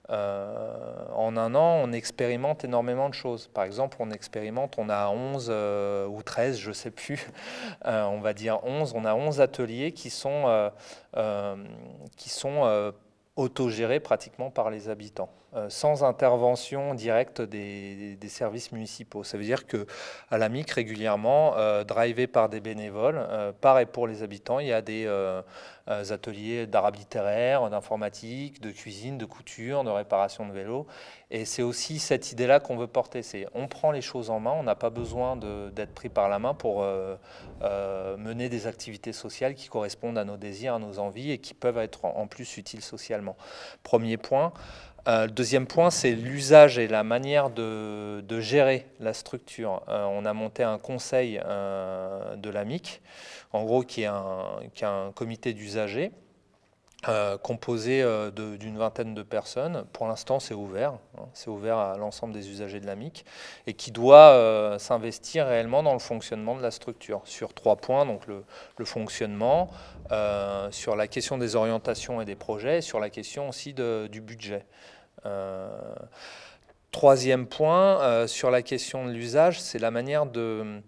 [SPEAKER 3] Euh, en un an, on expérimente énormément de choses. Par exemple, on expérimente, on a onze euh, ou treize, je ne sais plus, euh, on va dire onze, on a onze ateliers qui sont, euh, euh, qui sont euh, autogérés pratiquement par les habitants, euh, sans intervention directe des, des services municipaux. Ça veut dire qu'à l'A M I C, régulièrement, euh, drivé par des bénévoles, euh, par et pour les habitants, il y a des euh, ateliers d'arabe littéraire, d'informatique, de cuisine, de couture, de réparation de vélo. Et c'est aussi cette idée-là qu'on veut porter. C'est on prend les choses en main, on n'a pas besoin d'être pris par la main pour euh, euh, mener des activités sociales qui correspondent à nos désirs, à nos envies et qui peuvent être en, en plus utiles socialement. Premier point. Euh, le deuxième point, c'est l'usage et la manière de, de gérer la structure. Euh, on a monté un conseil euh, de l'A M I C, en gros qui est un, qui est un comité d'usagers, Euh, composé euh, d'une vingtaine de personnes. Pour l'instant, c'est ouvert. Hein, c'est ouvert à l'ensemble des usagers de l'A M I C et qui doit euh, s'investir réellement dans le fonctionnement de la structure sur trois points, donc le, le fonctionnement, euh, sur la question des orientations et des projets, et sur la question aussi de, du budget. Euh, troisième point, euh, sur la question de l'usage, c'est la manière de...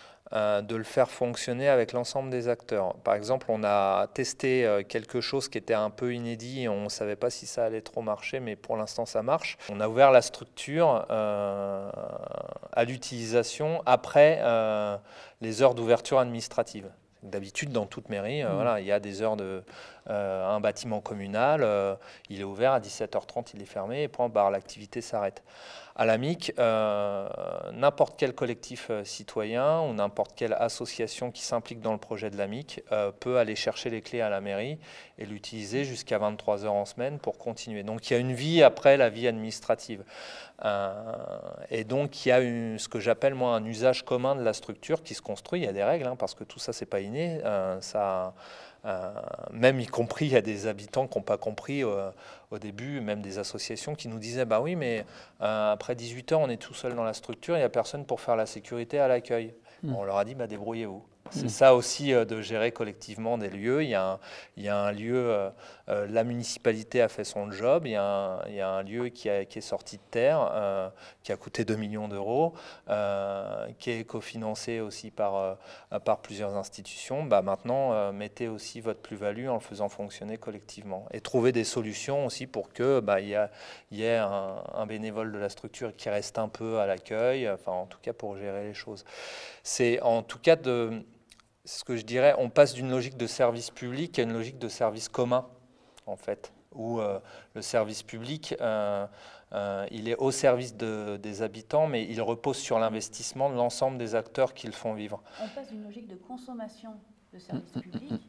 [SPEAKER 3] de le faire fonctionner avec l'ensemble des acteurs. Par exemple, on a testé quelque chose qui était un peu inédit, on ne savait pas si ça allait trop marcher, mais pour l'instant ça marche. On a ouvert la structure euh, à l'utilisation après euh, les heures d'ouverture administrative. D'habitude, dans toute mairie, euh, mmh. voilà, il y a des heures de euh, un bâtiment communal, euh, il est ouvert à dix-sept heures trente, il est fermé, et point barre, l'activité s'arrête. À l'A M I C, euh, n'importe quel collectif euh, citoyen ou n'importe quelle association qui s'implique dans le projet de l'A M I C euh, peut aller chercher les clés à la mairie et l'utiliser jusqu'à vingt-trois heures en semaine pour continuer. Donc il y a une vie après la vie administrative. Euh, et donc il y a une, ce que j'appelle moi un usage commun de la structure qui se construit. Il y a des règles, hein, parce que tout ça, c'est pas inné. Euh, ça... Euh, même y compris, il y a des habitants qui n'ont pas compris euh, au début, même des associations qui nous disaient bah oui, mais euh, après dix-huit heures, on est tout seul dans la structure, il n'y a personne pour faire la sécurité à l'accueil. Mmh. On leur a dit bah, débrouillez-vous. C'est mmh. ça aussi euh, de gérer collectivement des lieux. Il y a un, il y a un lieu, euh, euh, la municipalité a fait son job, il y a un, il y a un lieu qui, a, qui est sorti de terre, euh, qui a coûté deux millions d'euros, euh, qui est cofinancé aussi par, euh, par plusieurs institutions. Bah, maintenant, euh, mettez aussi votre plus-value en le faisant fonctionner collectivement. Et trouver des solutions aussi pour que bah, y, a, y ait un, un bénévole de la structure qui reste un peu à l'accueil, enfin en tout cas pour gérer les choses. C'est en tout cas de... ce que je dirais, on passe d'une logique de service public à une logique de service commun, en fait, où euh, le service public, euh, euh, il est au service de, des habitants, mais il repose sur l'investissement de l'ensemble des acteurs qui le font vivre.
[SPEAKER 2] On passe d'une logique de consommation de services publics.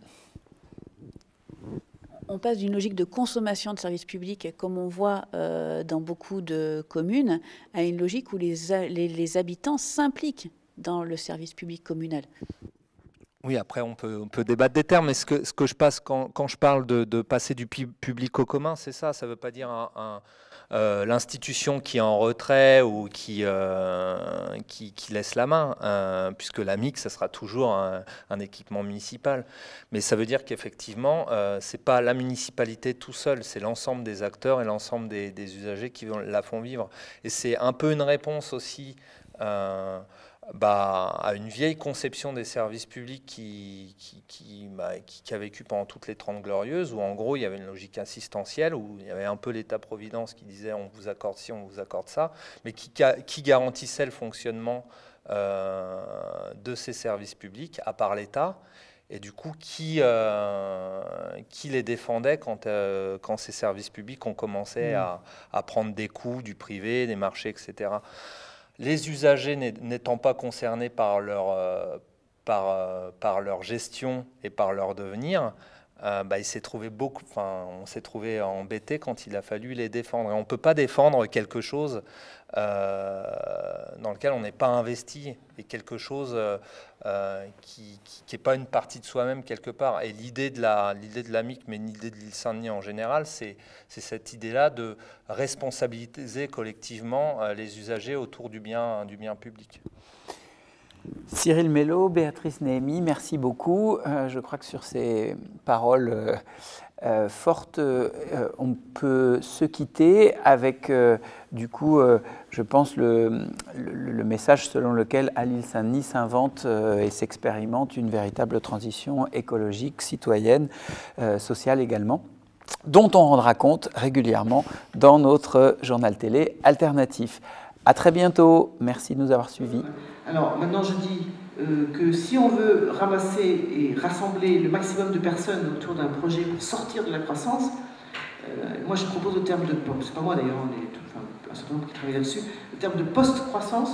[SPEAKER 2] On passe d'une logique de consommation de services publics, comme on voit euh, dans beaucoup de communes, à une logique où les, les, les habitants s'impliquent dans le service public communal.
[SPEAKER 3] Oui, après, on peut, on peut débattre des termes, mais ce que, ce que je passe quand, quand je parle de, de passer du public au commun, c'est ça. Ça ne veut pas dire un, un, euh, l'institution qui est en retrait ou qui, euh, qui, qui laisse la main, euh, puisque la M I C, ça sera toujours un, un équipement municipal. Mais ça veut dire qu'effectivement, euh, ce n'est pas la municipalité tout seul, c'est l'ensemble des acteurs et l'ensemble des, des usagers qui la font vivre. Et c'est un peu une réponse aussi... Euh, Bah, à une vieille conception des services publics qui, qui, qui, bah, qui, qui a vécu pendant toutes les Trente Glorieuses, où en gros il y avait une logique assistentielle, où il y avait un peu l'État-providence qui disait on vous accorde ci, on vous accorde ça, mais qui, qui garantissait le fonctionnement euh, de ces services publics, à part l'État, et du coup qui, euh, qui les défendait quand, euh, quand ces services publics ont commencé mmh. à, à prendre des coûts du privé, des marchés, et cetera. Les usagers n'étant pas concernés par leur, euh, par, euh, par leur gestion et par leur devenir, euh, bah, il s'est trouvé beaucoup, enfin, on s'est trouvé embêté quand il a fallu les défendre. Et on ne peut pas défendre quelque chose euh, dans lequel on n'est pas investi et quelque chose euh, qui n'est pas une partie de soi-même quelque part. Et l'idée de la, l'idée de la M I C, mais l'idée de l'île Saint-Denis en général, c'est cette idée-là de responsabiliser collectivement euh, les usagers autour du bien, du bien public.
[SPEAKER 1] Cyril Mello, Béatrice Néhémy, merci beaucoup. Euh, je crois que sur ces paroles euh, euh, fortes, euh, on peut se quitter avec, euh, du coup, euh, je pense, le, le, le message selon lequel à l'île Saint-Denis s'invente euh, et s'expérimente une véritable transition écologique, citoyenne, euh, sociale également, dont on rendra compte régulièrement dans notre journal télé alternatif. À très bientôt. Merci de nous avoir suivis.
[SPEAKER 4] Alors maintenant je dis euh, que si on veut ramasser et rassembler le maximum de personnes autour d'un projet pour sortir de la croissance, euh, moi je propose le terme de, c'est pas moi d'ailleurs, on est enfin, un certain nombre qui travaille là-dessus, le terme de post-croissance,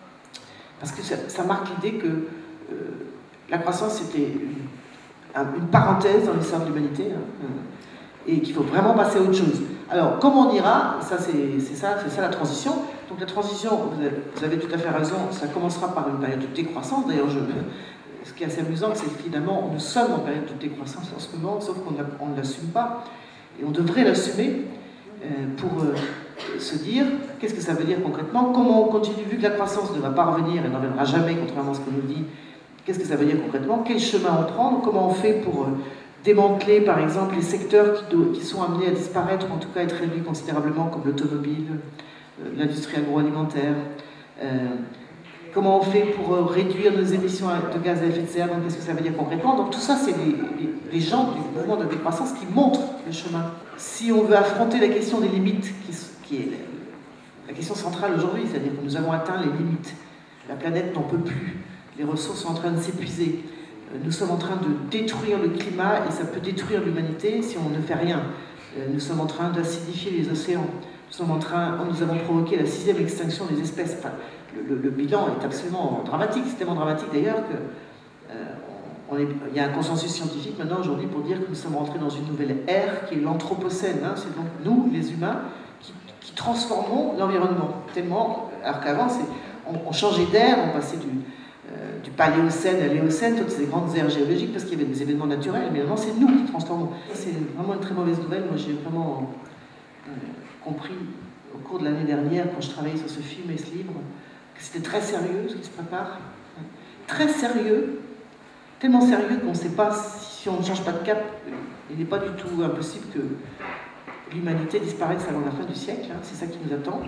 [SPEAKER 4] parce que ça, ça marque l'idée que euh, la croissance c'était une, une parenthèse dans l'histoire de l'humanité, hein, et qu'il faut vraiment passer à autre chose. Alors, comment on ira, ça c'est ça, c'est ça la transition. Donc la transition, vous avez, vous avez tout à fait raison, ça commencera par une période de décroissance. D'ailleurs, ce qui est assez amusant, c'est que finalement, nous sommes en période de décroissance en ce moment, sauf qu'on ne l'assume pas. Et on devrait l'assumer euh, pour euh, se dire, qu'est-ce que ça veut dire concrètement? Comment on continue, vu que la croissance ne va pas revenir et n'en reviendra jamais, contrairement à ce qu'on nous dit, qu'est-ce que ça veut dire concrètement? Quel chemin on prend? Comment on fait pour... Euh, démanteler par exemple les secteurs qui, do, qui sont amenés à disparaître, ou en tout cas être réduits considérablement, comme l'automobile, euh, l'industrie agroalimentaire. Euh, comment on fait pour euh, réduire nos émissions de gaz à effet de serre, donc qu'est-ce que ça veut dire concrètement? Donc tout ça, c'est les, les, les gens du mouvement de décroissance qui montrent le chemin. Si on veut affronter la question des limites, qui, qui est la question centrale aujourd'hui, c'est-à-dire que nous avons atteint les limites, la planète n'en peut plus, les ressources sont en train de s'épuiser. Nous sommes en train de détruire le climat et ça peut détruire l'humanité si on ne fait rien. Nous sommes en train d'acidifier les océans. Nous sommes en train, nous avons provoqué la sixième extinction des espèces. Enfin, le, le, le bilan est absolument dramatique. C'est tellement dramatique d'ailleurs que euh, on est, il y a un consensus scientifique maintenant aujourd'hui pour dire que nous sommes rentrés dans une nouvelle ère qui est l'anthropocène. Hein, c'est donc nous, les humains, qui, qui transformons l'environnement. Tellement, alors qu'avant, on, on changeait d'air, on passait du du paléocène à l'éocène, toutes ces grandes aires géologiques, parce qu'il y avait des événements naturels, mais maintenant c'est nous qui transformons. C'est vraiment une très mauvaise nouvelle. Moi j'ai vraiment euh, compris au cours de l'année dernière, quand je travaillais sur ce film et ce livre, que c'était très sérieux ce qui se prépare. Très sérieux, tellement sérieux qu'on ne sait pas si on ne change pas de cap, il n'est pas du tout impossible que l'humanité disparaisse avant la fin du siècle. Hein, c'est ça qui nous attend.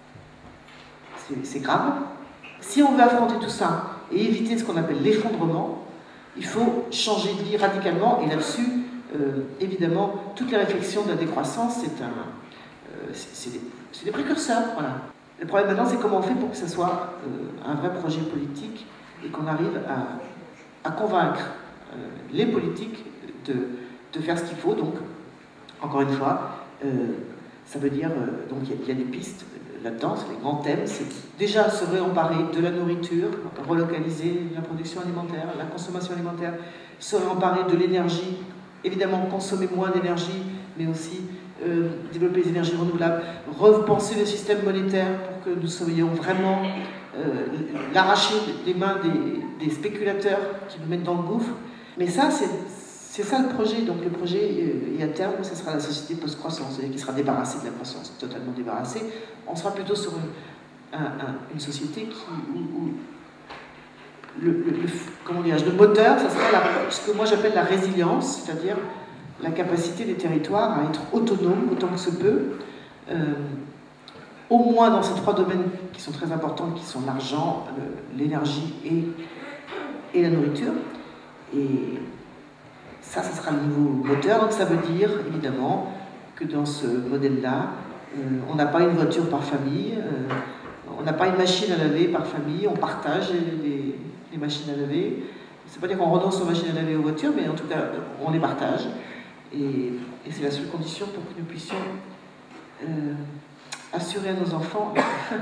[SPEAKER 4] C'est grave. Si on veut affronter tout ça et éviter ce qu'on appelle l'effondrement, il faut changer de vie radicalement. Et là-dessus, euh, évidemment, toutes les réflexions de la décroissance, c'est un, euh, c'est des, des précurseurs. Voilà. Le problème maintenant, c'est comment on fait pour que ce soit euh, un vrai projet politique et qu'on arrive à, à convaincre euh, les politiques de, de faire ce qu'il faut. Donc, encore une fois, euh, ça veut dire, euh, donc il y, y a des pistes là-dedans, les grands thèmes, c'est déjà se réemparer de la nourriture, relocaliser la production alimentaire, la consommation alimentaire, se réemparer de l'énergie, évidemment consommer moins d'énergie, mais aussi euh, développer les énergies renouvelables, repenser le système monétaire pour que nous soyons vraiment euh, l'arracher des mains des, des spéculateurs qui nous mettent dans le gouffre. Mais ça, c'est C'est ça le projet. Donc le projet, et à terme, ce sera la société post-croissance, c'est-à-dire qui sera débarrassée de la croissance, totalement débarrassée. On sera plutôt sur une, un, un, une société qui, où, où le, le, le, comment dire, le moteur, ça sera la, ce que moi j'appelle la résilience, c'est-à-dire la capacité des territoires à être autonomes autant que se peut, euh, au moins dans ces trois domaines qui sont très importants, qui sont l'argent, l'énergie et, et la nourriture. Et ça, ça sera le nouveau moteur. Donc ça veut dire, évidemment, que dans ce modèle-là, euh, on n'a pas une voiture par famille, euh, on n'a pas une machine à laver par famille, on partage les, les machines à laver. Ça ne veut pas dire qu'on renonce aux machines à laver aux voitures, mais en tout cas, on les partage. Et, et c'est la seule condition pour que nous puissions euh, assurer à nos enfants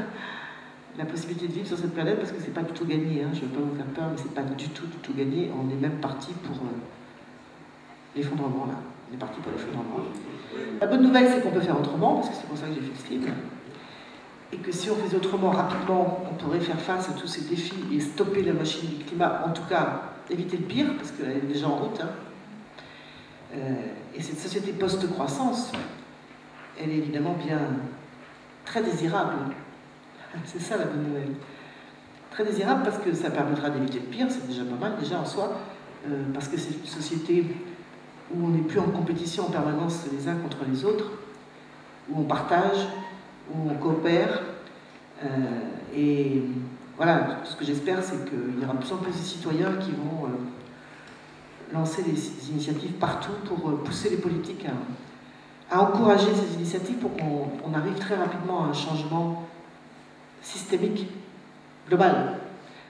[SPEAKER 4] la possibilité de vivre sur cette planète, parce que c'est pas du tout gagné. Hein. Je ne veux pas vous faire peur, mais c'est pas du tout, du tout gagné. On est même parti pour... Euh, l'effondrement, là. On est parti pour l'effondrement. La bonne nouvelle, c'est qu'on peut faire autrement, parce que c'est pour ça que j'ai fait ce livre. Et que si on faisait autrement rapidement, on pourrait faire face à tous ces défis et stopper la machine du climat, en tout cas éviter le pire, parce qu'elle est déjà en route. Hein. Euh, et cette société post-croissance, elle est évidemment bien très désirable. C'est ça la bonne nouvelle. Très désirable parce que ça permettra d'éviter le pire, c'est déjà pas mal déjà en soi, euh, parce que c'est une société où on n'est plus en compétition en permanence les uns contre les autres, où on partage, où on coopère. Euh, et voilà, ce que j'espère, c'est qu'il y aura de plus en plus de citoyens qui vont euh, lancer des, des initiatives partout pour euh, pousser les politiques à, à encourager ces initiatives pour qu'on arrive très rapidement à un changement systémique, global.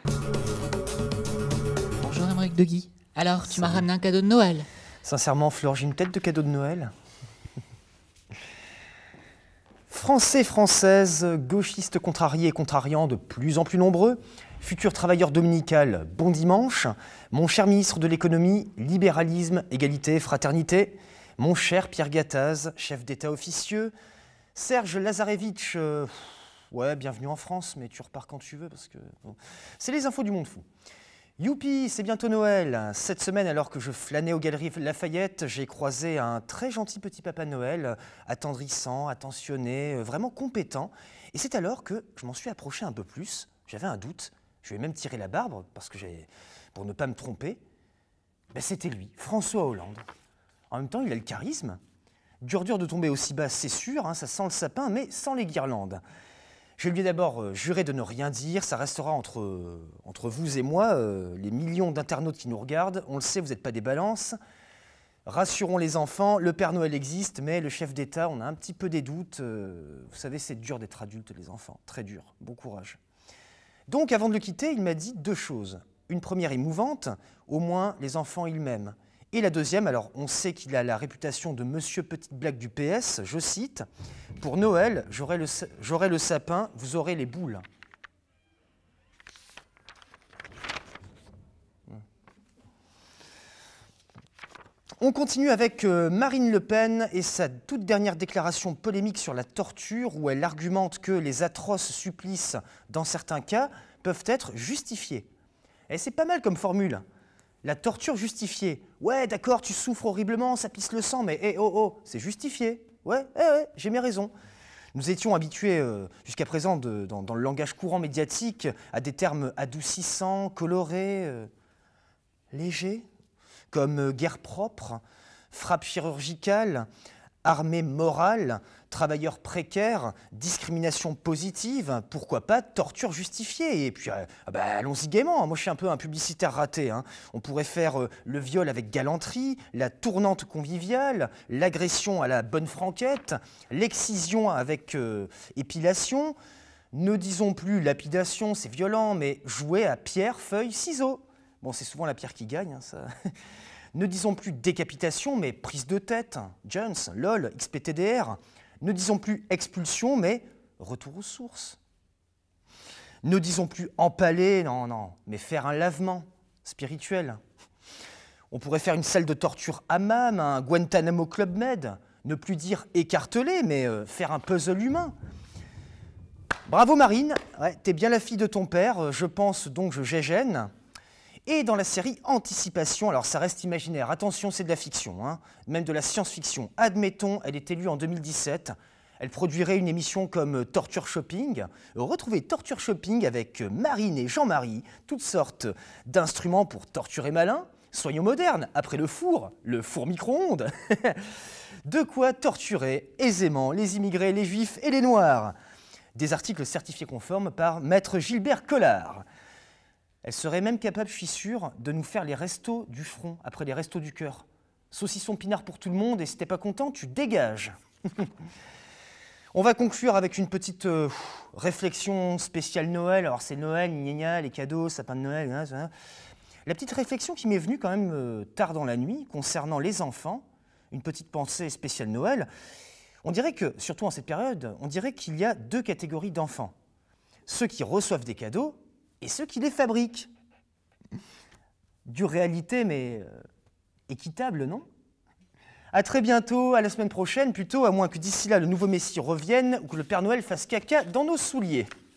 [SPEAKER 5] Bonjour Aymeric de Guy. Alors, tu m'as ramené un cadeau de Noël?
[SPEAKER 6] Sincèrement, Flore, j'ai une tête de cadeau de Noël. Français, Françaises, gauchistes contrariés et contrariants de plus en plus nombreux, futurs travailleurs dominical, bon dimanche, mon cher ministre de l'économie, libéralisme, égalité, fraternité, mon cher Pierre Gattaz, chef d'État officieux, Serge Lazarevitch, euh, ouais, bienvenue en France, mais tu repars quand tu veux, parce que bon, c'est les infos du monde fou. Youpi, c'est bientôt Noël. Cette semaine, alors que je flânais aux Galeries Lafayette, j'ai croisé un très gentil petit papa Noël, attendrissant, attentionné, vraiment compétent. Et c'est alors que je m'en suis approché un peu plus. J'avais un doute. Je lui ai même tiré la barbe, parce que j'ai, pour ne pas me tromper. Ben, c'était lui, François Hollande. En même temps, il a le charisme. Dur dur de tomber aussi bas, c'est sûr, hein, ça sent le sapin, mais sans les guirlandes. Je lui ai d'abord euh, juré de ne rien dire, ça restera entre, euh, entre vous et moi, euh, les millions d'internautes qui nous regardent. On le sait, vous n'êtes pas des balances. Rassurons les enfants, le Père Noël existe, mais le chef d'État, on a un petit peu des doutes. Euh, vous savez, c'est dur d'être adulte, les enfants, très dur, bon courage. Donc, avant de le quitter, il m'a dit deux choses. Une première émouvante, au moins les enfants ils m'aiment. Et la deuxième, alors on sait qu'il a la réputation de Monsieur Petite Blague du P S, je cite, « Pour Noël, j'aurai le, j'aurai le sapin, vous aurez les boules. » On continue avec euh, Marine Le Pen et sa toute dernière déclaration polémique sur la torture où elle argumente que les atroces supplices, dans certains cas, peuvent être justifiés. Et c'est pas mal comme formule. La torture justifiée. Ouais, d'accord, tu souffres horriblement, ça pisse le sang, mais hé, hey, oh, oh, c'est justifié. Ouais, eh, ouais, j'ai mes raisons. Nous étions habitués euh, jusqu'à présent, de, dans, dans le langage courant médiatique, à des termes adoucissants, colorés. Euh. Léger, comme guerre propre, frappe chirurgicale, armée morale, travailleurs précaires, discrimination positive, pourquoi pas torture justifiée. Et puis, euh, bah, allons-y gaiement. Moi, je suis un peu un publicitaire raté. Hein. On pourrait faire euh, le viol avec galanterie, la tournante conviviale, l'agression à la bonne franquette, l'excision avec euh, épilation. Ne disons plus lapidation, c'est violent, mais jouer à pierre, feuille, ciseaux. Bon, c'est souvent la pierre qui gagne, hein, ça. Ne disons plus décapitation, mais prise de tête, Jones, LOL, X P T D R. Ne disons plus expulsion, mais retour aux sources. Ne disons plus empaler, non, non, mais faire un lavement spirituel. On pourrait faire une salle de torture hammam, un Guantanamo Club Med. Ne plus dire écarteler, mais euh, faire un puzzle humain. Bravo Marine, ouais, t'es bien la fille de ton père, je pense donc je gégène. Et dans la série Anticipation, alors ça reste imaginaire, attention c'est de la fiction, hein, même de la science-fiction. Admettons, elle est élue en deux mille dix-sept, elle produirait une émission comme Torture Shopping. Retrouvez Torture Shopping avec Marine et Jean-Marie, toutes sortes d'instruments pour torturer malin. Soyons modernes, après le four, le four micro-ondes. De quoi torturer aisément les immigrés, les juifs et les noirs. Des articles certifiés conformes par Maître Gilbert Collard. Elle serait même capable, je suis sûr, de nous faire les restos du front après les restos du cœur. Saucisson pinard pour tout le monde et si t'es pas content, tu dégages. On va conclure avec une petite euh, réflexion spéciale Noël. Alors c'est Noël, gna gna, les cadeaux, sapin de Noël. Gna, gna. La petite réflexion qui m'est venue quand même euh, tard dans la nuit concernant les enfants, une petite pensée spéciale Noël. On dirait que, surtout en cette période, on dirait qu'il y a deux catégories d'enfants. Ceux qui reçoivent des cadeaux et ceux qui les fabriquent. Dure réalité, mais euh, équitable, non? À très bientôt, à la semaine prochaine, plutôt, à moins que d'ici là le nouveau Messie revienne ou que le Père Noël fasse caca dans nos souliers.